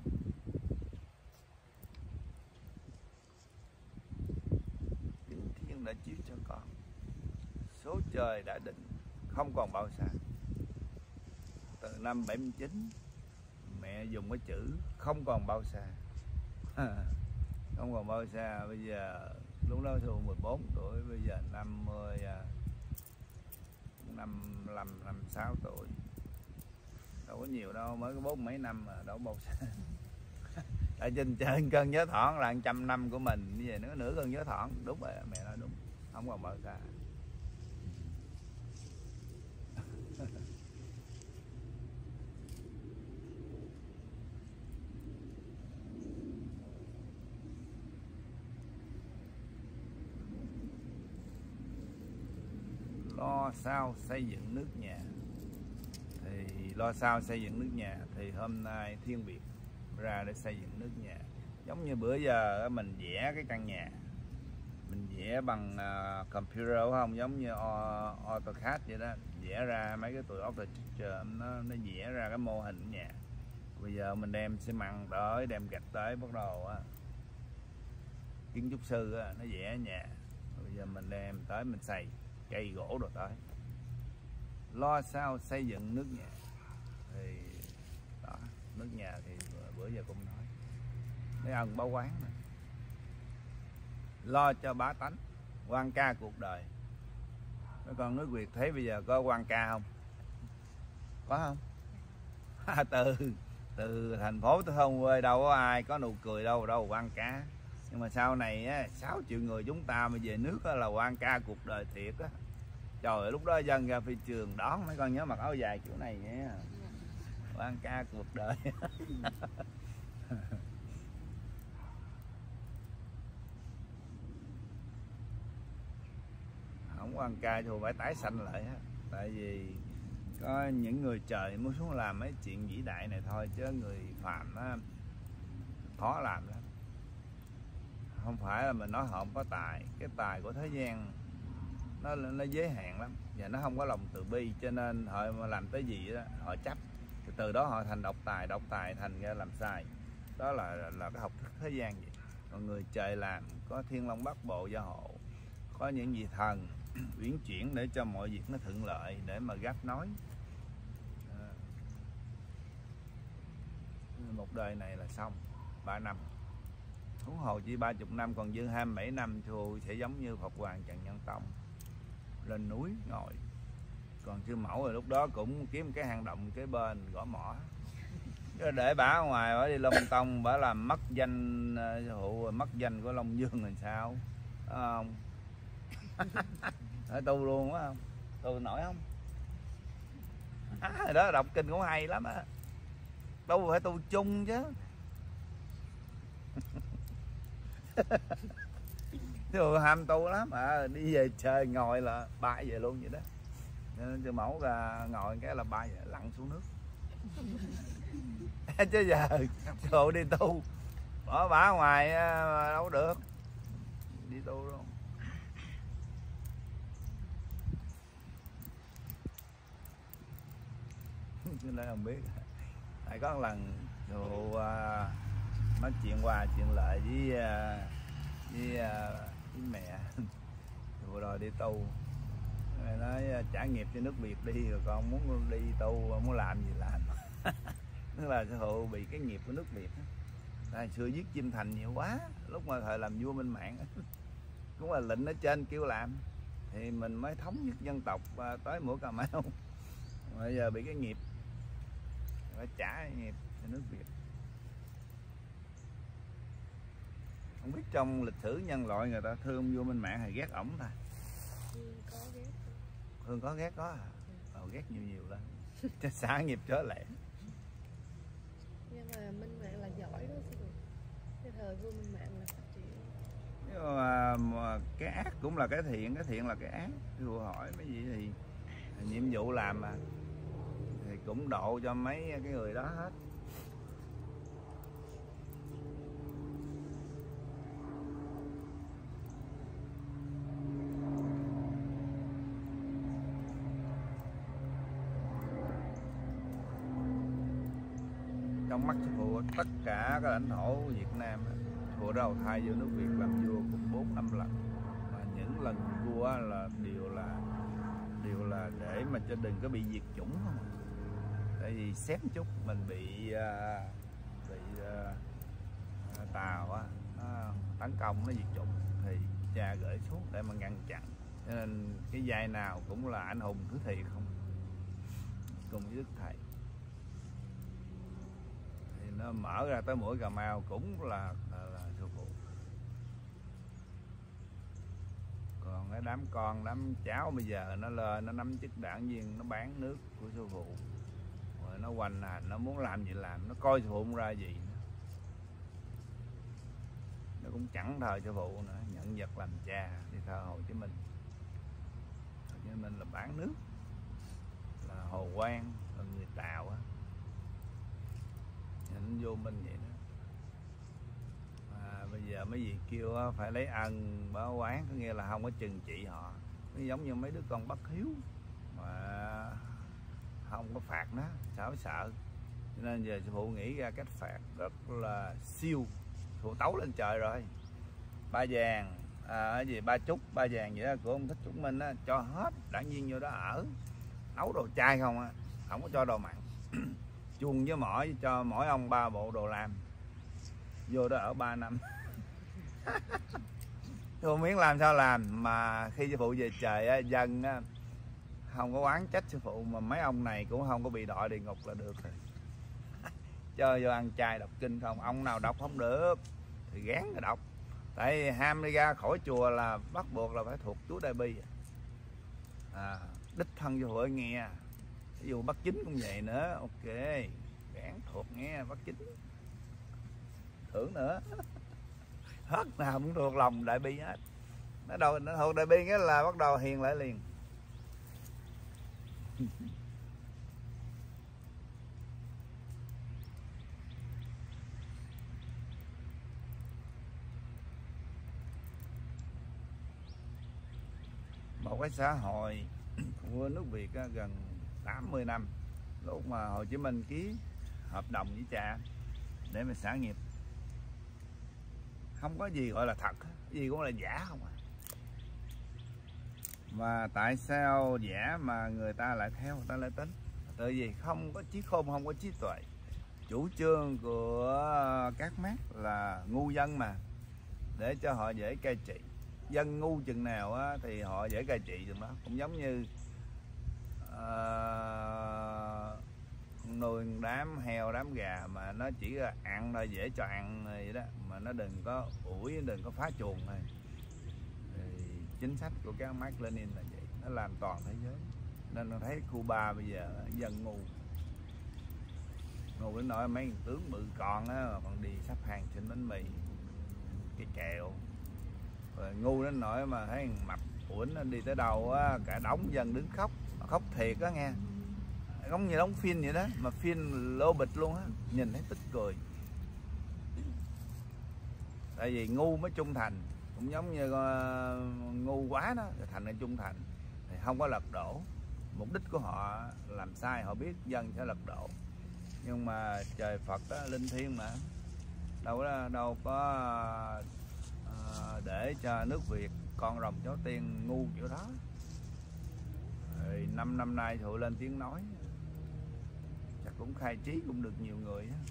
Kính Thiên đã chiếu cho con, số trời đã định không còn bao xa. Từ năm bảy mươi chín mẹ dùng cái chữ không còn bao xa. Không còn bao xa. Bây giờ lúc đó tôi mười bốn tuổi, bây giờ năm mươi, năm mươi lăm, năm mươi sáu tuổi, đâu có nhiều đâu, mới có bốn mấy năm mà đâu có bao xa. Tại trên trên cơn nhớ thoảng là trăm năm của mình, như vậy nữa nửa cơn nhớ thoảng. Đúng rồi, mẹ nói đúng, không còn bao xa. Lo sao xây dựng nước nhà. Thì lo sao xây dựng nước nhà thì hôm nay Thiên Việt ra để xây dựng nước nhà. Giống như bữa giờ mình vẽ cái căn nhà, mình vẽ bằng uh, computer không, giống như AutoCAD vậy đó, vẽ ra mấy cái tụi AutoCAD nó nó vẽ ra cái mô hình nhà. Bây giờ mình đem xi măng tới, đem gạch tới, bắt đầu á, kiến trúc sư á, nó vẽ nhà. Bây giờ mình đem tới mình xây cây gỗ rồi tới. Lo sao xây dựng nước nhà. Thì đó, nước nhà thì bữa giờ cũng nói mấy ân báo quán này. Lo cho bá tánh, quan ca cuộc đời. Mấy con nước Việt thấy bây giờ có quan ca không? Có không? từ từ thành phố tới thôn quê đâu có ai có nụ cười đâu, đâu quan ca. Nhưng mà sau này á, sáu triệu người chúng ta mà về nước á, là quan ca cuộc đời thiệt á. Trời ơi, lúc đó dân ra phi trường đón mấy con nhớ mặc áo dài kiểu này nha. Quan ca cuộc đời. Không quan ca thì phải tái sanh lại á. Tại vì có những người trời muốn xuống làm mấy chuyện vĩ đại này thôi, chứ người phàm á khó làm lắm. Không phải là mình nói họ không có tài, cái tài của thế gian nó nó giới hạn lắm và nó không có lòng từ bi, cho nên họ mà làm tới gì đó họ chấp, từ đó họ thành độc tài, độc tài thành ra làm sai. Đó là là cái học thức thế gian vậy. Còn người trời làm có thiên long bát bộ gia hộ, có những vị thần uyển chuyển để cho mọi việc nó thuận lợi, để mà gáp nói. À, một đời này là xong ba năm, huống hồ chỉ ba chục năm, còn dư hai mươi bảy năm thì sẽ giống như Phật Hoàng Trần Nhân Tông lên núi ngồi. Còn sư mẫu rồi lúc đó cũng kiếm cái hang động kế bên gõ mỏ, để bả ở ngoài bả đi lung tông, bả làm mất danh hộ, mất danh của Long Dương làm sao, đúng không? Phải tu luôn quá không? Tu nổi không? À, đó đọc kinh cũng hay lắm á. Tu phải tu chung chứ. Chứ ham tu lắm à, đi về chơi ngồi là bay về luôn vậy đó. Nên sư mẫu ra ngồi cái là bay về, lặn xuống nước. Chứ giờ sư đi tu bỏ bả ngoài đâu được, đi tu luôn. Cho nên không biết. Tại có một lần sư uh, nói chuyện qua chuyện lại với uh, với, uh, với mẹ vừa rồi đi tu, mẹ nói trả nghiệp cho nước Việt đi, rồi con muốn đi tu muốn làm gì làm. Tức là sư phụ bị cái nghiệp của nước Việt. Hồi xưa giết chim thành nhiều quá, lúc mà thời làm vua Minh Mạng cũng là lệnh ở trên kêu làm thì mình mới thống nhất dân tộc tới mũi Cà Mau. Bây giờ bị cái nghiệp, phải trả nghiệp cho nước Việt. Không biết trong lịch sử nhân loại người ta thương vua Minh Mạng hay ghét ổng thôi? Có ghét. Thương có ghét có à? Ờ, ghét nhiều nhiều lên. Cho xả nghiệp trở lại. Nhưng mà Minh Mạng là giỏi đó sư phụ. Cái thời vua Minh Mạng là phát triển. Nhưng mà, mà cái ác cũng là cái thiện, cái thiện là cái ác. Sư phụ hỏi mấy gì thì nhiệm vụ làm mà thì cũng độ cho mấy cái người đó hết. Trong mắt sư phụ tất cả các lãnh thổ Việt Nam, sư phụ đầu thai vô nước Việt làm vua cũng bốn năm lần, mà những lần vua là đều là đều là để mà cho đừng có bị diệt chủng không. Tại vì xét chút mình bị uh, bị uh, Tàu á, uh, tấn công nó diệt chủng thì cha gửi xuống để mà ngăn chặn. Cho nên cái giai nào cũng là anh hùng thứ thiệt không, cùng với Đức Thầy. Thì nó mở ra tới mũi Cà Mau cũng là, là, là sư phụ. Còn cái đám con đám cháu bây giờ nó lên nó nắm chức đảng viên, nó bán nước của sư phụ, rồi nó hoành hành, nó muốn làm gì làm, nó coi sư phụ không ra gì nữa. Nó cũng chẳng thờ sư phụ nữa, nhận vật làm cha, đi thờ Hồ Chí Minh. Hồ Chí Minh là bán nước, là Hồ Quang, là người Tàu á, nhận vô Minh vậy đó. À, bây giờ mấy vị kêu phải lấy ân báo oán, có nghĩa là không có trừng trị họ. Nó giống như mấy đứa con bất hiếu mà không có phạt nó, sợ sợ. Cho nên giờ sư phụ nghĩ ra cách phạt rất là siêu. Sư phụ tấu lên trời rồi. Ba vàng, à, cái gì ba trúc, ba vàng vậy đó của ông Thích Trúc Minh á, cho hết đảng viên vô đó ở, nấu đồ chay không á, không có cho đồ mặn. Chuông với mỏi cho mỗi ông ba bộ đồ làm, vô đó ở ba năm. Không biết làm sao làm, mà khi sư phụ về trời á, dân á, không có oán trách sư phụ, mà mấy ông này cũng không có bị đọa địa ngục là được rồi. Cho vô ăn chay đọc kinh không, ông nào đọc không được thì gán cái đọc. Tại ham đi ra khỏi chùa là bắt buộc là phải thuộc chú Đại Bi, à, đích thân vô hội nghe. Ví dụ bắt chính cũng vậy nữa, ok, gán thuộc nghe bắt chính, thưởng nữa. Hết nào cũng thuộc lòng Đại Bi hết. Nó đầu nó thuộc Đại Bi nghĩa là bắt đầu hiền lại liền. Một cái xã hội của nước Việt á, gần tám mươi năm, lúc mà Hồ Chí Minh ký hợp đồng với cha để mà xả nghiệp. Không có gì gọi là thật, gì cũng là giả không à. Mà tại sao giả mà người ta lại theo, người ta lại tính? Tại vì không có trí khôn, không có trí tuệ. Chủ trương của các mác là ngu dân mà, để cho họ dễ cai trị. Dân ngu chừng nào á, thì họ dễ cai trị chừng đó. Cũng giống như uh, nuôi đám heo, đám gà mà nó chỉ là ăn thôi, dễ cho ăn vậy đó, mà nó đừng có ủi, đừng có phá chuồng thôi. Thì chính sách của các Mác Lênin là vậy, nó làm toàn thế giới. Nên nó thấy Cuba bây giờ dân ngu, ngu đến nỗi mấy tướng bự con á còn đi sắp hàng xin bánh mì, cái kẹo. Rồi ngu đến nỗi mà thấy mập uẩn nó đi tới đâu á, cả đống dân đứng khóc, khóc thiệt á nghe, giống như đóng phim vậy đó, mà phim lô bịch luôn á, nhìn thấy tức cười. Tại vì ngu mới trung thành, cũng giống như uh, ngu quá đó thành ra trung thành, thì không có lật đổ. Mục đích của họ làm sai, họ biết dân sẽ lật đổ, nhưng mà trời Phật đó, linh thiêng mà, đâu có đâu có uh, để cho nước Việt con rồng cháu tiên ngu kiểu đó. Rồi năm năm nay thụ lên tiếng nói, chắc cũng khai trí cũng được nhiều người á.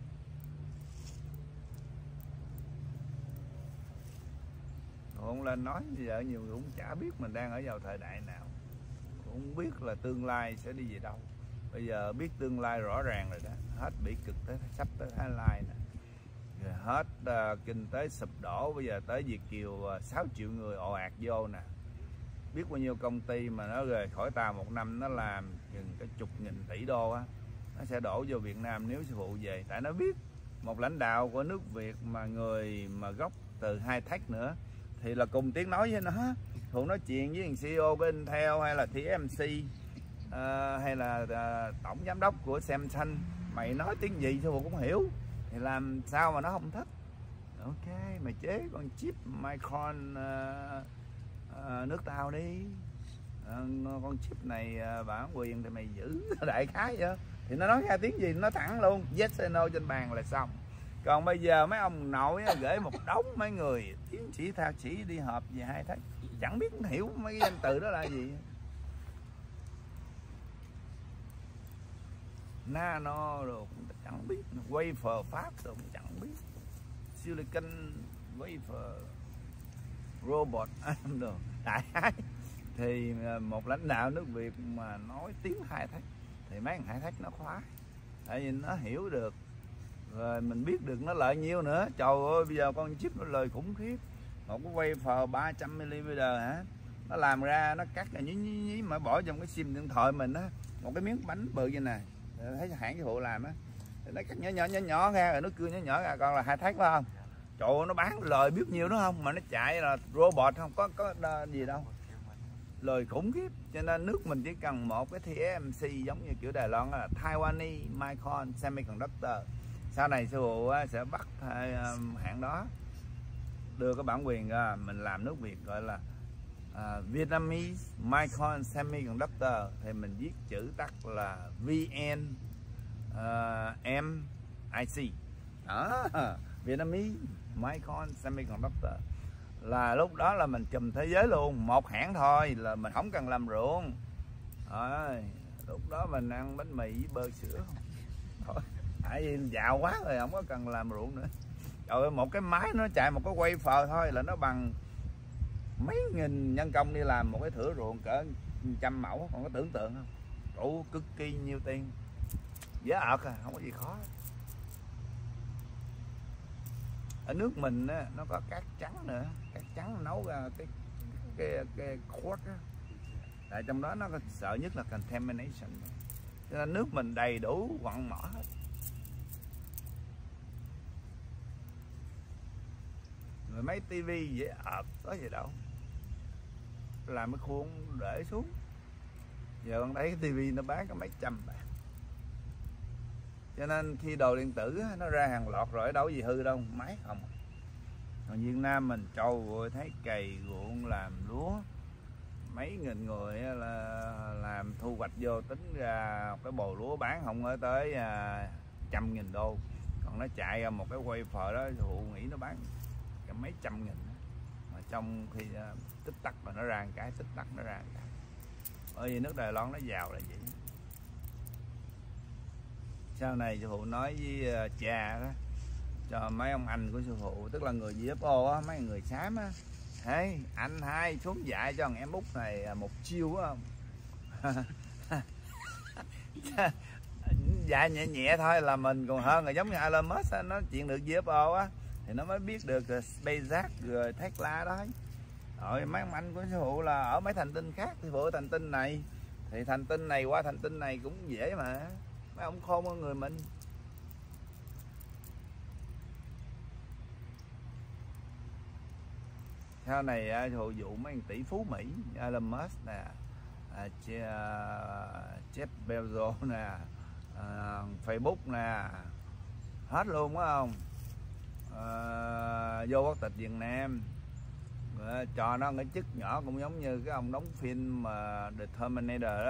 Không lên nói giờ nhiều người cũng chả biết mình đang ở vào thời đại nào, cũng không biết là tương lai sẽ đi về đâu. Bây giờ biết tương lai rõ ràng rồi đó, hết bị cực tới sắp tới Thái Lan nè, rồi hết uh, kinh tế sụp đổ, bây giờ tới Việt kiều uh, sáu triệu người ồ ạt vô nè. Biết bao nhiêu công ty mà nó rời khỏi tàu một năm nó làm chừng cái chục nghìn tỷ đô á, nó sẽ đổ vô Việt Nam nếu sư phụ về. Tại nó biết một lãnh đạo của nước Việt mà người mà gốc từ hai thách nữa thì là cùng tiếng nói với nó. Phụ nói chuyện với thằng xê e ô của Intel hay là tê em xê uh, hay là uh, tổng giám đốc của Samsung, mày nói tiếng gì sư phụ cũng hiểu, thì làm sao mà nó không thích. Ok, mày chế con chip Micron uh, uh, nước tao đi, uh, con chip này uh, bản quyền thì mày giữ đại khái vậy. Thì nó nói ra tiếng gì nó thẳng luôn, yes hay no trên bàn là xong. Còn bây giờ mấy ông nội gửi một đống mấy người tiến sĩ thạc sĩ đi họp về hai thách, chẳng biết hiểu mấy cái danh từ đó là gì. Nano rồi cũng chẳng biết, wafer pháp rồi cũng chẳng biết, silicon wafer robot rồi đại khái. Thì một lãnh đạo nước Việt mà nói tiếng hai thách thì mấy thằng hai thách nó khoái, tại vì nó hiểu được, rồi mình biết được nó lợi nhiêu nữa. Trời ơi, bây giờ con chip nó lời khủng khiếp, một cái wafer ba trăm mi-li-mét hả, nó làm ra nó cắt là nhí nhí nhí mà bỏ trong cái sim điện thoại mình á, một cái miếng bánh bự như này, thấy hãng cái hộ làm á, nó cắt nhỏ nhỏ nhỏ nhỏ ra rồi nó cưa nhỏ nhỏ ra, còn là hai thách phải không? Trời ơi, nó bán lời biết nhiêu đó không, mà nó chạy là robot không có có gì đâu, lời khủng khiếp. Cho nên nước mình chỉ cần một cái tê em xê giống như kiểu Đài Loan là Taiwanese Micron Semiconductor. Sau này sư phụ sẽ bắt hãng đó đưa cái bản quyền ra, mình làm nước Việt gọi là uh, Vietnamese Micron Semiconductor, thì mình viết chữ tắt là vê en em i xê đó, Vietnamese Micron Semiconductor. Là lúc đó là mình chùm thế giới luôn, một hãng thôi là mình không cần làm ruộng. Rồi, lúc đó mình ăn bánh mì với bơ sữa thôi, tại vì giàu quá rồi không có cần làm ruộng nữa. Trời ơi, một cái máy nó chạy một cái wafer thôi là nó bằng mấy nghìn nhân công đi làm một cái thửa ruộng cỡ trăm mẫu, còn có tưởng tượng không? Đủ cực kỳ nhiêu tiền, dễ ợt à, không có gì khó. Ở nước mình á, nó có cát trắng nữa, cát trắng nấu ra cái cái cái quartz á, tại trong đó nó sợ nhất là contamination, cho nên nước mình đầy đủ quặng mỏ hết. Rồi mấy tivi dễ ợt có gì đâu, làm cái khuôn để xuống. Giờ con thấy cái tivi nó bán có mấy trăm bạc, cho nên khi đồ điện tử nó ra hàng loạt rồi đâu có gì hư đâu, máy không. Còn Việt Nam mình trâu rồi thấy cày ruộng làm lúa mấy nghìn người là làm thu hoạch vô tính ra cái bồ lúa bán không ở tới à, trăm nghìn đô, còn nó chạy ra một cái quay phở đó Hụ nghĩ nó bán cả mấy trăm nghìn, mà trong khi à, tích tắc mà nó ra cái tích tắc nó ra cái. Bởi vì nước Đài Loan nó giàu là vậy. Sau này sư phụ nói với uh, cha đó, cho mấy ông anh của sư phụ, tức là người u ép o á, mấy người xám á, hey, anh hai xuống dạy cho thằng em út này một chiêu á, dạy nhẹ nhẹ thôi là mình còn hơn, là giống như Elon Musk á, nó chuyện được u ép o á thì nó mới biết được SpaceX rồi Tesla đó. Rồi mấy ông anh của sư phụ là ở mấy thành tinh khác, sư phụ ở thành tinh này thì thành tinh này qua thành tinh này cũng dễ mà, mấy ông khôn hơn người mình. Sau này hồi vụ mấy tỷ phú Mỹ Elon Musk nè, Jeff Bezos nè, Facebook nè, hết luôn phải không? À, vô quốc tịch Việt Nam, cho nó cái chức nhỏ cũng giống như cái ông đóng phim mà The Terminator đó.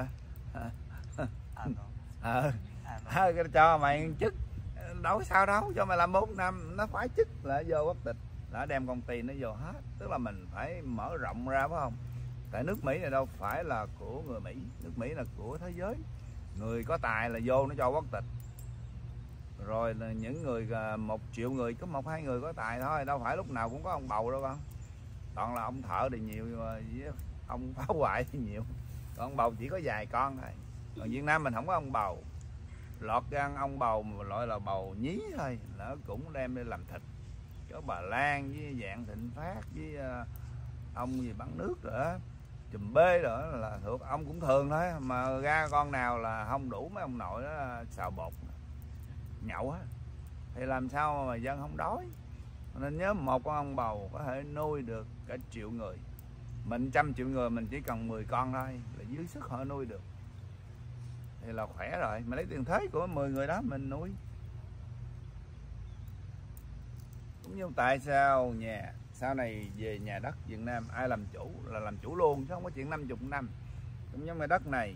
Ờ, à, cho mày chức đâu sao đâu, cho mày làm bốn năm nó phải chức là vô quốc tịch, đã đem công ty nó vô hết. Tức là mình phải mở rộng ra phải không? Tại nước Mỹ này đâu phải là của người Mỹ, nước Mỹ là của thế giới. Người có tài là vô nó cho quốc tịch, rồi là những người một triệu người có một hai người có tài thôi, đâu phải lúc nào cũng có ông bầu đâu con. Toàn là ông thợ thì nhiều, với ông phá hoại thì nhiều, còn ông bầu chỉ có vài con thôi. Còn Việt Nam mình không có ông bầu, lọt ra ông bầu mà loại là bầu nhí thôi, nó cũng đem đi làm thịt. Có bà Lan với Vạn Thịnh Phát với ông gì bán nước nữa, chùm bê nữa là thuộc ông cũng thường thôi, mà ra con nào là không đủ mấy ông nội đó xào bột nhậu á, thì làm sao mà dân không đói. Nên nhớ một con ông bầu có thể nuôi được cả triệu người, mình trăm triệu người mình chỉ cần mười con thôi là dưới sức họ nuôi được, thì là khỏe rồi. Mà lấy tiền thuế của mười người đó mình nuôi. Cũng như tại sao nhà sau này về nhà đất Việt Nam ai làm chủ là làm chủ luôn, chứ không có chuyện năm mươi năm. Cũng giống như đất này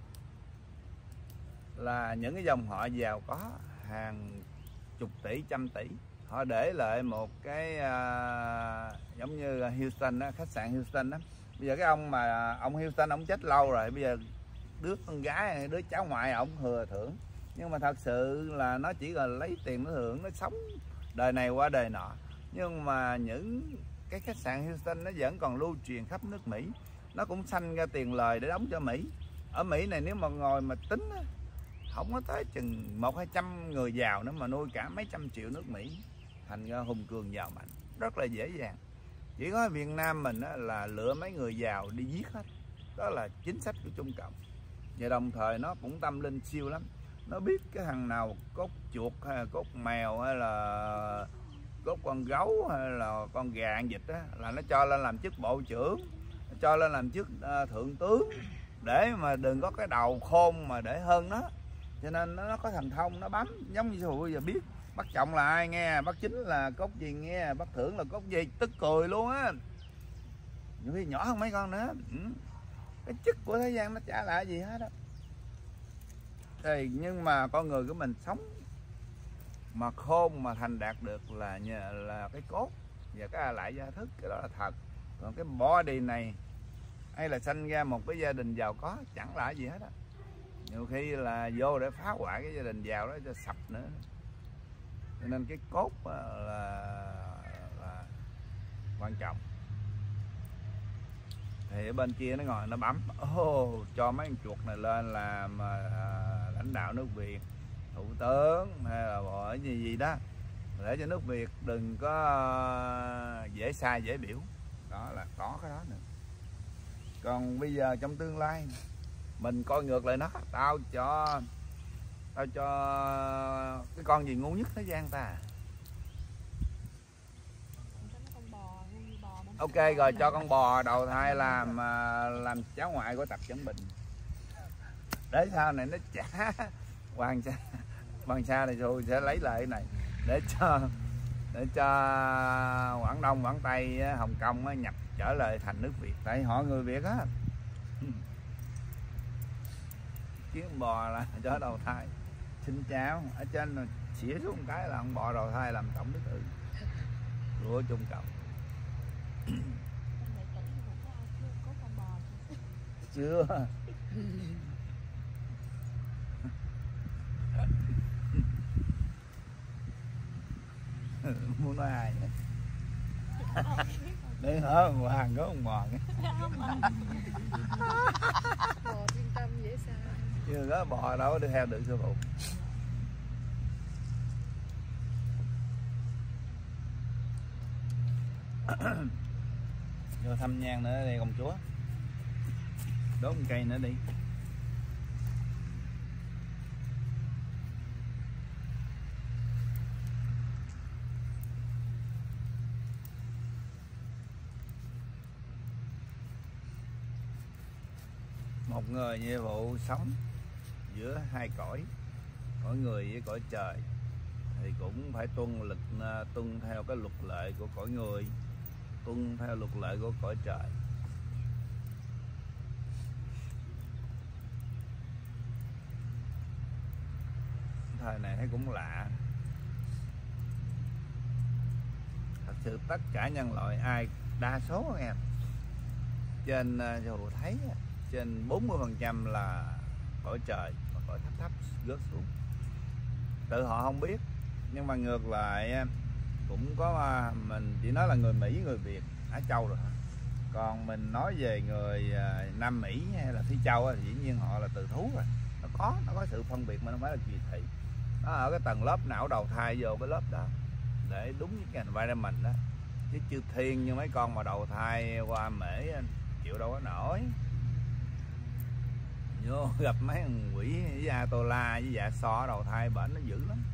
là những cái dòng họ giàu có hàng chục tỷ, trăm tỷ, họ để lại một cái uh, giống như Houston đó, khách sạn Houston đó. Bây giờ cái ông mà ông Houston ông chết lâu rồi, bây giờ đứa con gái đứa cháu ngoại ông thừa thưởng, nhưng mà thật sự là nó chỉ là lấy tiền nó hưởng, nó sống đời này qua đời nọ. Nhưng mà những cái khách sạn Houston nó vẫn còn lưu truyền khắp nước Mỹ, nó cũng sanh ra tiền lời để đóng cho Mỹ. Ở Mỹ này nếu mà ngồi mà tính không có tới chừng một hai trăm người giàu nữa mà nuôi cả mấy trăm triệu nước Mỹ, thành ra hùng cường giàu mạnh rất là dễ dàng. Chỉ có Việt Nam mình là lựa mấy người giàu đi giết hết, đó là chính sách của Trung Cộng. Và đồng thời nó cũng tâm linh siêu lắm, nó biết cái thằng nào cốt chuột hay là cốt mèo hay là cốt con gấu hay là con gà ăn vịt á, là nó cho lên làm chức bộ trưởng, nó cho lên làm chức uh, thượng tướng, để mà đừng có cái đầu khôn mà để hơn nó. Cho nên nó, nó có thần thông, nó bấm giống như bây giờ biết bắt trọng là ai nghe, bắt chính là cốt gì nghe, bắt thưởng là cốt gì, tức cười luôn á. Nhiều khi nhỏ hơn mấy con nữa. Ừ. Cái chức của thế gian nó chả là gì hết á. Thì nhưng mà con người của mình sống mà khôn mà thành đạt được là nhờ là cái cốt và cái lại gia thức, cái đó là thật. Còn cái body này hay là sanh ra một cái gia đình giàu có chẳng là gì hết á, nhiều khi là vô để phá hoại cái gia đình giàu đó cho sập nữa. Cho nên cái cốt là, là quan trọng. Thì ở bên kia nó ngồi nó bấm, oh, cho mấy con chuột này lên làm à, lãnh đạo nước Việt, thủ tướng hay là bộ gì gì đó, để cho nước Việt đừng có dễ sai dễ biểu. Đó là có cái đó nữa. Còn bây giờ trong tương lai mình coi ngược lại nó, tao cho tao cho cái con gì ngu nhất thế gian ta? Ok rồi, cho con bò đầu thai làm làm cháu ngoại của Tập Cận Bình, để sau này nó trả Hoàng Sa, Hoàng Sa này rồi sẽ lấy lại cái này để cho để cho Quảng Đông, Quảng Tây, Hồng Kông nhập trở lại thành nước Việt, tại họ người Việt á. kiếm bò là chó đầu thai. Xin chào, ở trên là xỉa xuống một cái là con bò đầu thai làm tổng bí thư của Trung Cộng. Chưa. Muốn nói ai nữa? Để hả Hoàng có con bò. Bò thiên tâm dễ sao? Chưa có bò đâu đi theo được sư phụ. Vô thăm nhang nữa đi công chúa. Đốt một cây nữa đi. Một người như vụ sống giữa hai cõi, cõi người với cõi trời, thì cũng phải tuân lực tuân theo cái luật lệ của cõi người, tuân theo luật lệ của cõi trời. Thời này thấy cũng lạ. Thật sự tất cả nhân loại ai đa số em trên dù thấy trên bốn mươi phần trăm là cõi trời và cõi thấp thấp rớt xuống. Tự họ không biết, nhưng mà ngược lại cũng có, mình chỉ nói là người Mỹ, người Việt, Á Châu rồi. Còn mình nói về người Nam Mỹ hay là Phi Châu thì dĩ nhiên họ là từ thú rồi. Nó có, nó có sự phân biệt mà nó phải là kỳ thị. Nó ở cái tầng lớp não đầu thai vô cái lớp đó để đúng với cái environment đó. Chứ chư thiên như mấy con mà đầu thai qua mễ chịu đâu có nổi. Vô gặp mấy thằng quỷ với Atola với dạ so đầu thai bệnh nó dữ lắm.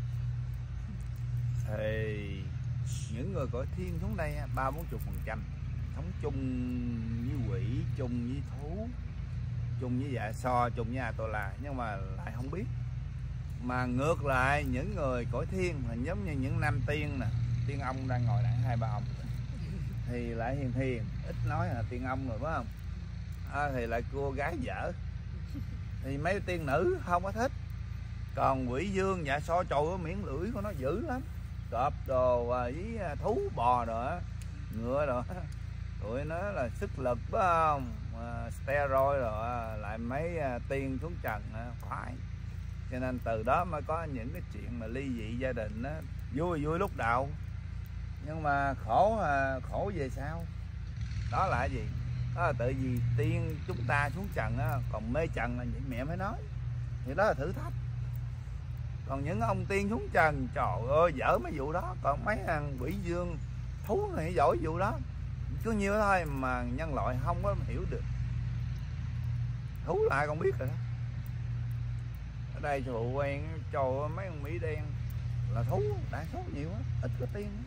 Thì những người cõi thiên xuống đây ba bốn chục phần trăm sống chung với quỷ, chung với thú, chung với dạ so, chung với Atola, nhưng mà lại không biết. Mà ngược lại những người cõi thiên là giống như những nam tiên nè, tiên ông đang ngồi đẳng hai ba ông thì lại hiền hiền, ít nói là tiên ông rồi phải không? À, thì lại cua gái dở. Thì mấy tiên nữ không có thích. Còn quỷ dương dạ so trời ơi, miệng lưỡi của nó dữ lắm. Cọp đồ với thú bò rồi ngựa rồi. Tụi nó là sức lực phải không? À, steroid rồi lại mấy tiên xuống trần khoái. Cho nên từ đó mới có những cái chuyện mà ly dị gia đình đó. Vui vui lúc đầu, nhưng mà khổ khổ về sau. Đó là gì? Đó là tại vì tiên chúng ta xuống trần á, còn mê trần là những mẹ mới nói. Thì đó là thử thách. Còn những ông tiên xuống trần trời ơi dở mấy vụ đó. Còn mấy thằng quỷ dương thú này giỏi vụ đó. Cứ nhiêu thôi mà nhân loại không có hiểu được. Thú lại còn biết rồi đó. Ở đây trụ quen trời mấy con Mỹ đen là thú đã số nhiều á, ít có tiên á.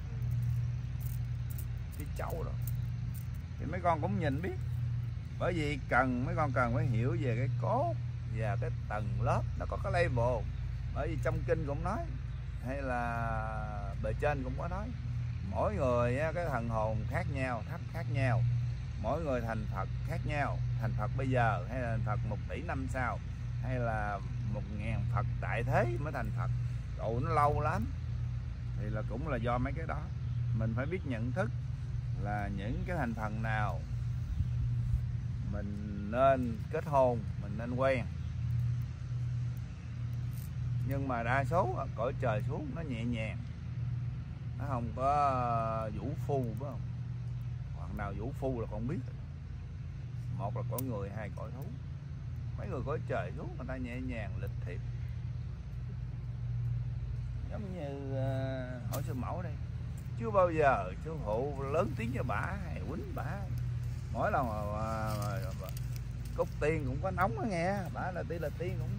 Cái chậu rồi thì mấy con cũng nhìn biết. Bởi vì cần mấy con cần phải hiểu về cái cốt và cái tầng lớp, nó có cái level. Bởi vì trong kinh cũng nói, hay là bề trên cũng có nói, mỗi người cái thần hồn khác nhau, thấp khác nhau, mỗi người thành Phật khác nhau. Thành Phật bây giờ hay là thành Phật một tỷ năm sau, hay là một ngàn Phật tại thế mới thành Phật, độ nó lâu lắm. Thì là cũng là do mấy cái đó. Mình phải biết nhận thức là những cái thành phần nào mình nên kết hôn, mình nên quen. Nhưng mà đa số cõi trời xuống nó nhẹ nhàng, nó không có vũ phu phải không? Hoặc nào vũ phu là con biết. Một là cõi người, hai cõi thú. Mấy người cõi trời xuống người ta nhẹ nhàng lịch thiệp. Giống như uh, hỏi sư mẫu đây, chưa bao giờ sư phụ lớn tiếng cho bả hay quýnh bả. Mỗi lần mà, mà, mà, mà cúc tiên cũng có nóng đó nghe, bả là tí là tiên cũng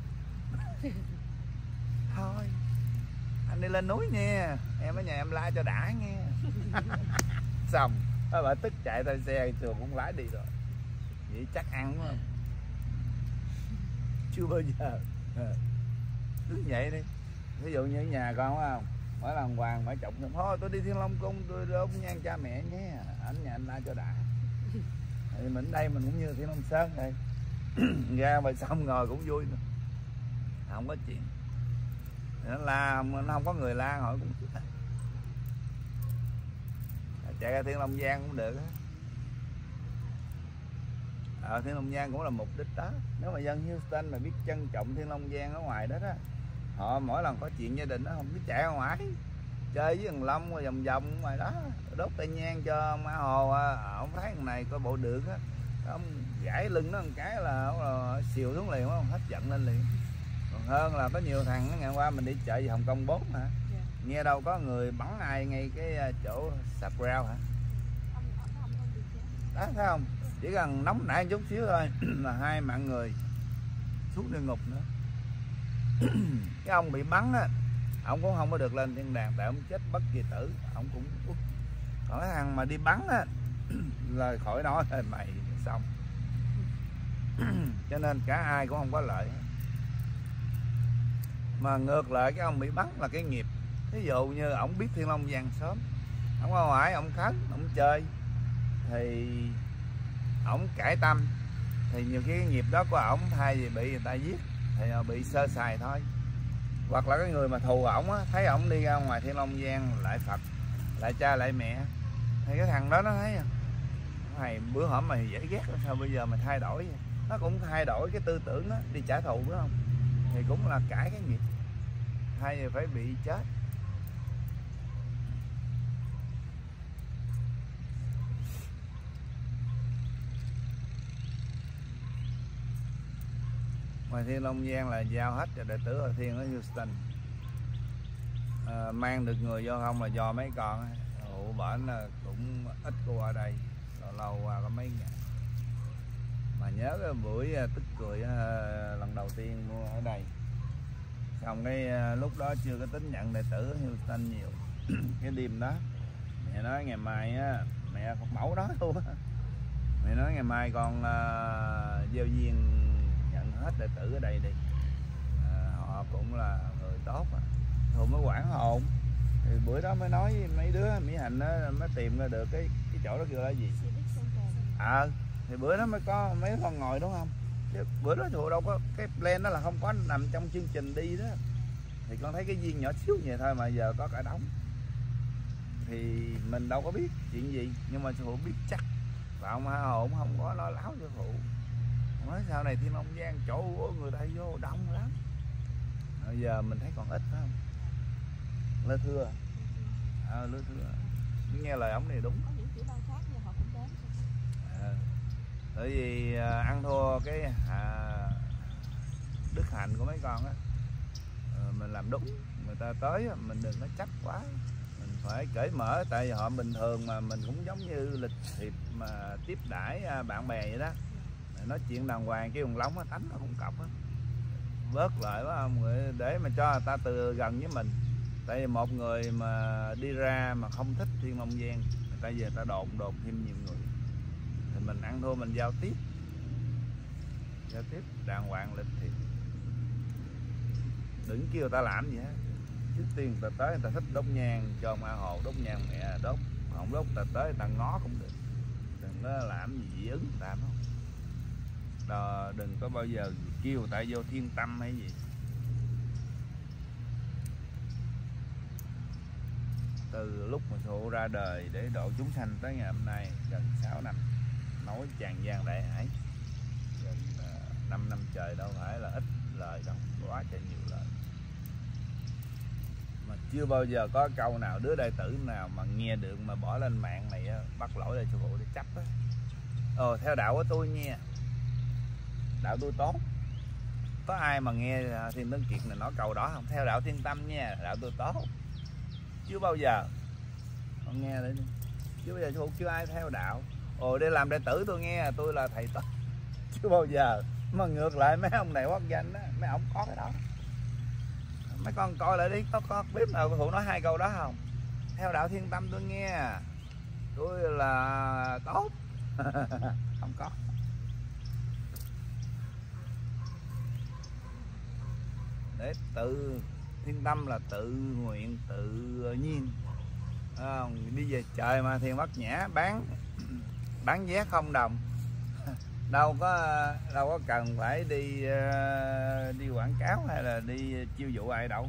thôi anh đi lên núi nha, em ở nhà em la cho đã nghe. Xong bà tức chạy tay xe trường cũng lái đi rồi. Vậy chắc ăn đúng không? Chưa bao giờ. Cứ vậy đi. Ví dụ như ở nhà con phải không? Mỗi lần Hoàng phải chọc thôi tôi đi Thiên Long Cung, tôi đốt nhang cha mẹ nhé, anh nhà anh la cho đã. Thì mình đây mình cũng như Thiên Long Sơn đây, ra mà xong ngồi cũng vui nữa, không có chuyện. Nó la, nó không có người la hỏi cũng chạy ra Thiên Long Giang cũng được á. Ở Thiên Long Giang cũng là mục đích đó. Nếu mà dân Houston mà biết trân trọng Thiên Long Giang ở ngoài đó đó, họ mỗi lần có chuyện gia đình đó không biết chạy ra ngoài chơi với thằng Long rồi vòng vòng ngoài đó, đốt tay nhang cho Ma Hồ. Ông thấy thằng này coi bộ được á, ông gãy lưng nó một cái là, là xìu xuống liền, không hết giận lên liền. Còn hơn là có nhiều thằng ngày qua mình đi chợ Hồng Kông bốn hả, yeah. Nghe đâu có người bắn ai ngay cái chỗ sạp rau hả, đó thấy không, chỉ cần nóng nảy chút xíu thôi là hai mạng người xuống địa ngục nữa. Cái ông bị bắn á, ông cũng không có được lên thiên đàng, tại ông chết bất kỳ tử, ông cũng còn cái thằng mà đi bắn á là khỏi nói rồi mày xong. Cho nên cả ai cũng không có lợi, mà ngược lại cái ông bị bắn là cái nghiệp. Ví dụ như ổng biết Thiên Long Giang sớm, ổng qua ngoài ổng khấn ổng chơi thì ổng cải tâm, thì nhiều khi cái nghiệp đó của ổng thay vì bị người ta giết thì bị sơ sài thôi. Hoặc là cái người mà thù ổng á, thấy ổng đi ra ngoài Thiên Long Giang lại Phật lại cha lại mẹ, thì cái thằng đó nó thấy mày bữa hổm mày dễ ghét sao bây giờ mày thay đổi vậy? Nó cũng thay đổi cái tư tưởng đó đi trả thù, phải không? Thì cũng là cải cái nghiệp, thay vì phải bị chết. Ngoài Thiên Long Giang là giao hết cho đệ tử Hội Thiên ở Houston. À, mang được người vô không là do mấy con ủ bển cũng ít qua đây, lâu lâu qua có mấy ngày. Mà nhớ cái buổi tức cười lần đầu tiên mua ở đây, xong cái lúc đó chưa có tính nhận đệ tử ở Houston nhiều. Cái đêm đó mẹ nói ngày mai á, mẹ Phật mẫu đó luôn á, mẹ nói ngày mai con uh, gieo duyên nhận hết đệ tử ở đây đi. À, họ cũng là người tốt à. Thôi mới quản hồn. Thì bữa đó mới nói với mấy đứa Mỹ Hạnh đó, mới tìm ra được cái cái chỗ đó kêu là gì. À, thì bữa đó mới có mấy con ngồi đúng không? Chứ bữa đó chỗ đâu có cái plan đó là không có nằm trong chương trình đi đó. Thì con thấy cái viên nhỏ xíu vậy thôi mà giờ có cả đống. Thì mình đâu có biết chuyện gì, nhưng mà sư phụ biết chắc. Và ông Hà Hồ cũng không có nói láo cho phụ. Nói sau này Thiên Long Giang chỗ người ta vô đông lắm. Bây giờ mình thấy còn ít phải không? Lơ thưa. À, lơ thưa. Nghe lời ông này đúng. À, bởi vì à, ăn thua cái à, đức hạnh của mấy con á. À, mình làm đúng, người ta tới mình đừng có chấp quá. Mình phải cởi mở, tại vì họ bình thường mà mình cũng giống như lịch thiệp mà tiếp đãi à, bạn bè vậy đó. Nói chuyện đàng hoàng, cái quần lóng á, tánh nó cũng cọc á, bớt lại quá không, để mà cho người ta từ gần với mình. Tại vì một người mà đi ra mà không thích Thiên Long Giang, người ta về người ta đồn đồn thêm nhiều người, thì mình ăn thua mình giao tiếp giao tiếp đàng hoàng lịch thiệp, đừng kêu người ta làm gì hết. Trước tiên người ta tới người ta thích đốt nhang cho Ma Hồ, đốt nhang mẹ đốt, không đốt người ta tới người ta ngó cũng được, đừng có làm gì dị ứng người ta không. Đó, đừng có bao giờ kêu người ta vô thiên tâm hay gì. Từ lúc mà Thụ ra đời để độ chúng sanh tới ngày hôm nay gần sáu năm, nói tràn gian đại hải, gần uh, năm năm trời đâu phải là ít lời đâu, quá trời nhiều lời. Mà chưa bao giờ có câu nào đứa đệ tử nào mà nghe được mà bỏ lên mạng này bắt lỗi để sư phụ để chấp á. Ờ, theo đạo của tôi nha, đạo tôi tốt. Có ai mà nghe Thiên Tấn Kiệt này nói câu đó không? Theo đạo Thiên Tâm nha, đạo tôi tốt. Chưa bao giờ. Con nghe đấy, chưa bao giờ tôi chưa ai theo đạo. Ồ, để làm đệ tử tôi nghe tôi là thầy tốt. Chưa bao giờ. Mà ngược lại mấy ông này quốc danh á, mấy ông có cái đó. Mấy con coi lại đi, có có biết nào phụ nói hai câu đó không? Theo đạo Thiên Tâm tôi nghe tôi là tốt. Không có. Để tự Thiên Tâm là tự nguyện tự nhiên à, đi về trời mà Thiền Bát Nhã bán bán vé không đồng đâu có đâu có cần phải đi đi quảng cáo hay là đi chiêu dụ ai đâu.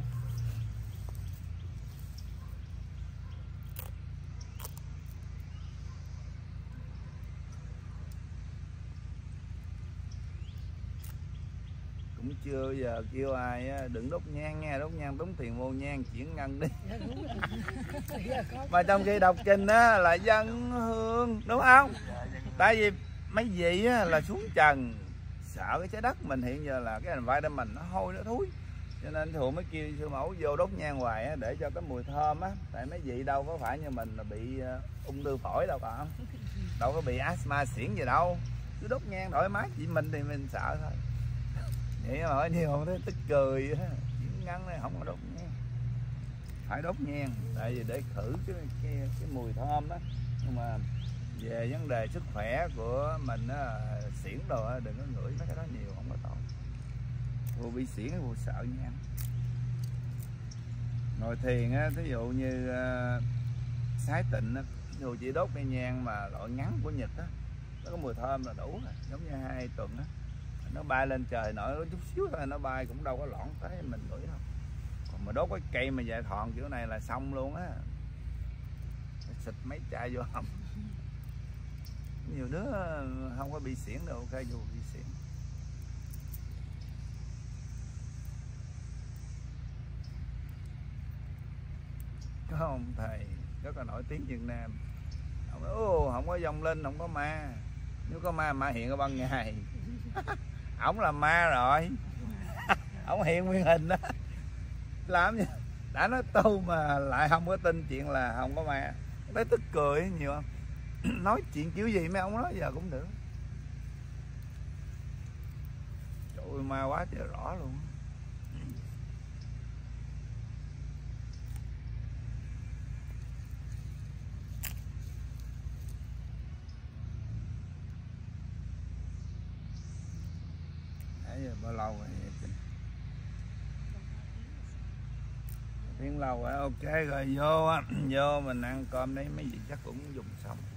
Cũng chưa giờ kêu ai đừng đốt nhang nha, đốt nhang tốn tiền vô nhang chuyển ngân đi. Mà trong khi đọc kinh á là dân hương đúng không? Tại vì mấy vị á, là xuống trần sợ cái trái đất mình hiện giờ là cái vai mình nó hôi nó thúi, cho nên thường mới kêu sư mẫu vô đốt nhang hoài á, để cho cái mùi thơm á. Tại mấy vị đâu có phải như mình là bị ung thư phổi đâu phải không, đâu có bị asthma xỉn gì đâu, cứ đốt nhang thoải mái. Chỉ mình thì mình sợ thôi. Vậy mà hỏi nhiều không thấy tức cười á, ngắn này không có đốt nhang, phải đốt nhang tại vì để khử cái cái, cái mùi thơm đó. Nhưng mà về vấn đề sức khỏe của mình á, xỉn đồ á, đừng có ngửi mấy cái đó nhiều, không có tốt. Vô bị xỉn vô sợ nha. Ngồi thiền á, ví dụ như uh, sái tịnh á, dù chỉ đốt cây nhang mà loại ngắn của Nhật á, nó có mùi thơm là đủ rồi. Giống như hai tuần á, nó bay lên trời nổi chút xíu thôi, nó bay cũng đâu có loãng tới mình ngửi đâu. Còn mà đốt cái cây mà dài thòn kiểu này là xong luôn á, xịt mấy chai vô họng. Nhiều đứa không có bị xỉn đâu, ok dù bị xỉn. Có ông thầy rất là nổi tiếng Việt Nam, ông nói ô không có vong linh, không có ma, nếu có ma ma hiện ở ban ngày. Ổng là ma rồi. Ổng hiện nguyên hình đó, làm gì đã nói tu mà lại không có tin chuyện là không có ma. Thấy tức cười nhiều không. Nói chuyện kiểu gì mấy ông nói giờ cũng được. Trời ơi ma quá trời rõ luôn. Nãy giờ bao lâu rồi? Tiếng lâu rồi, ok rồi vô vô mình ăn cơm đấy, mấy gì chắc cũng dùng xong.